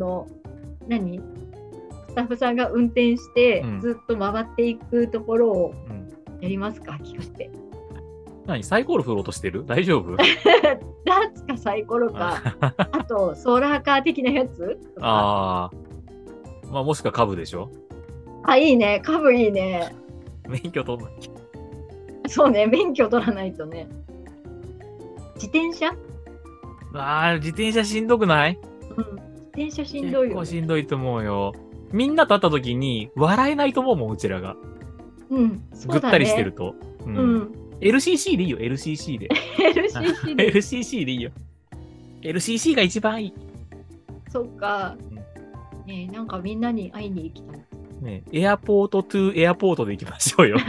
スタッフさんが運転してずっと回っていくところをやりますか？企画で。 何？サイコロ振ろうとしてる？大丈夫？ ダーツかサイコロか、あとソーラーカー的なやつとか。 まあもしくは株でしょ？ いいね。株いいね。 免許取んなきゃ。そうね、免許取らないとね。自転車？ 自転車しんどくない？ 自転車しんどいよ、ね。 結構しんどいと思うよ。みんなと会った時に笑えないと思うもん、うちらが。 そうだね。 ぐったりしてると。LCC でいいよ、LCC で。 LCC で。 LCC でいいよ。LCC が一番いい。 そっか。なんかみんなに会いに行きたい。 ね、エアポートトゥエアポートで行きましょうよ。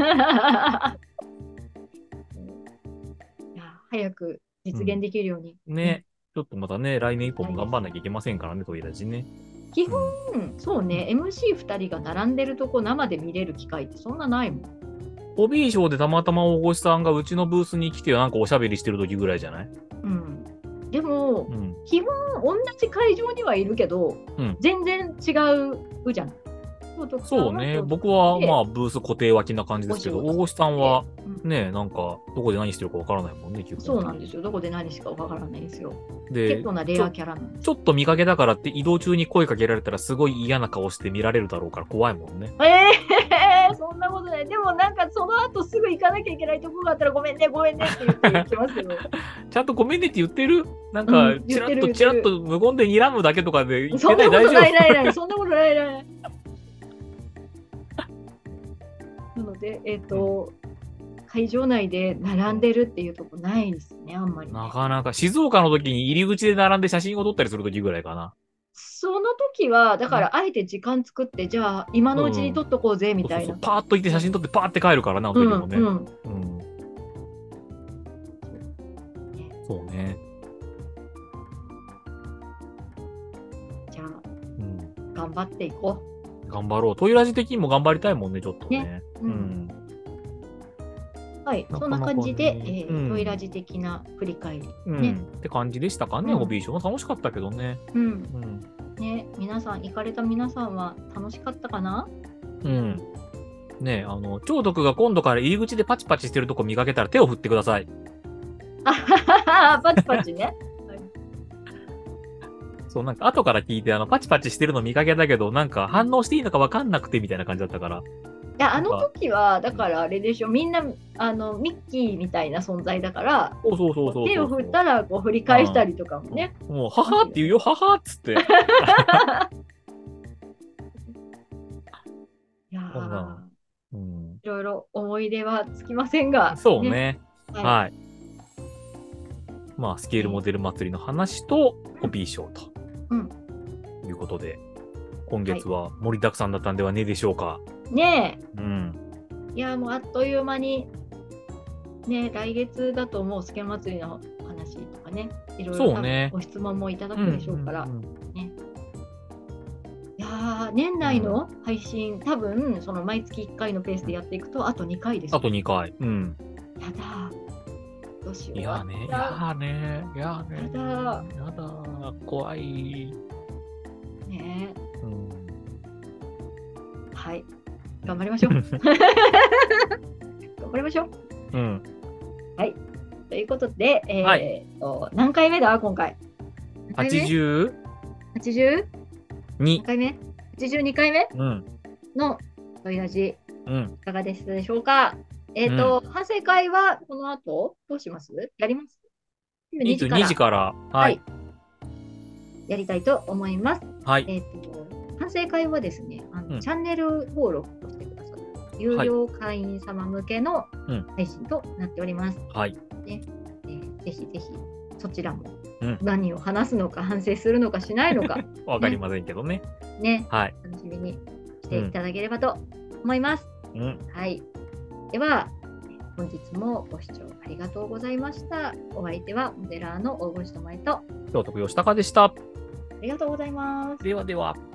早く実現できるように。 ね、ちょっとまたね、来年以降も頑張んなきゃいけませんからね、トイラジね。 基本、そうね、MC2 人が並んでるとこ生で見れる機会ってそんなないもん。 ホビーショーでたまたま大越さんがうちのブースに来てなんかおしゃべりしてる時ぐらいじゃない？ でも、基本同じ会場にはいるけど、全然違うじゃん。 そうね。僕はまあブース固定脇な感じですけど、大越さんはね、なんかどこで何してるかわからないもんね、基本。 そうなんですよ。どこで何しかわからないんですよ。で、結構なレアキャラなんです。 ちょっと見かけだからって移動中に声かけられたらすごい嫌な顔して見られるだろうから怖いもんね。 そんなことない。でもなんかその後すぐ行かなきゃいけないところがあったらごめんねって言って行きますけど。 ちゃんとごめんねって言ってる？なんかチラッと無言で睨むだけとかで言ってない？大丈夫？ そんなことない。なので、会場内で並んでるっていうとこないですね、あんまり、ね。 なかなか、静岡の時に入り口で並んで写真を撮ったりする時ぐらいかな。 その時は、だからあえて時間作って、じゃあ今のうちに撮っとこうぜ、みたいな。 パーッと行って写真撮ってパーって帰るからな、あの時もね。そうね。 じゃあ、頑張っていこう。 頑張ろう。トイラジ的にも頑張りたいもんね、ちょっとね。 はい、 なそんなかなかね感じで、 うんトイラジ的な振り返り。 うん、 ね。 って感じでしたかね、 うんホビーショー。楽しかったけどね。 うん。 うん。 ね、皆さん、行かれた皆さんは楽しかったかな？ うん。ね超徳が今度から入り口でパチパチしてるとこ見かけたら手を振ってください。 あはははパチパチね。はいそう、なんか後から聞いて、パチパチしてるの見かけたけど、なんか反応していいのかわかんなくてみたいな感じだったから。 いや、あの時は、だからあれでしょ、みんな、ミッキーみたいな存在だから、 そうそうそうそうそう。 手を振ったらこう振り返したりとかもね。 もう、ははって言うよ、ははっつって。 いやそんなー、 うん、 いろいろ思い出はつきませんが。 そうね。 はいはい。まあ、スケールモデル祭りの話と、ホビーショーと。 うんいうことで、今月は盛りだくさんだったんではねえでしょうか。 ねうん。 え、いや、もうあっという間に、ね、来月だともうスケ祭りの話とかね、いろいろそうねご質問もいただくでしょうから、 うんうんいやー、年内の配信、多分その毎月1回のペースでやっていくと、あと2回ですよ。 あと2回。うん。 やだー、どうしよう。 いやね、いややね、いやね。 やだやだ、怖い。 ねうん。 はい、頑張りましょう。頑張りましょう。 うん。 ということで、 はい何回目だ、今回。 82? 何回目 ?82 回目うん。 のトイラジ、 うん。 いかがでしたでしょうか？反省会はこの後どうします？やります？今2時から。 2時から。はい。 やりたいと思います。 はい。 反省会はですね、チャンネル登録をしてください。有料会員様向けの配信となっております。 はい。 ぜひぜひそちらもうん何を話すのか反省するのかしないのか、 わかりませんけどね。 ね、 はい。 楽しみにしていただければと思います。 うん。 はい。では、本日もご視聴ありがとうございました。お相手はモデラーの大越智恵と、 京都吉高でした。 ありがとうございます。 ではでは。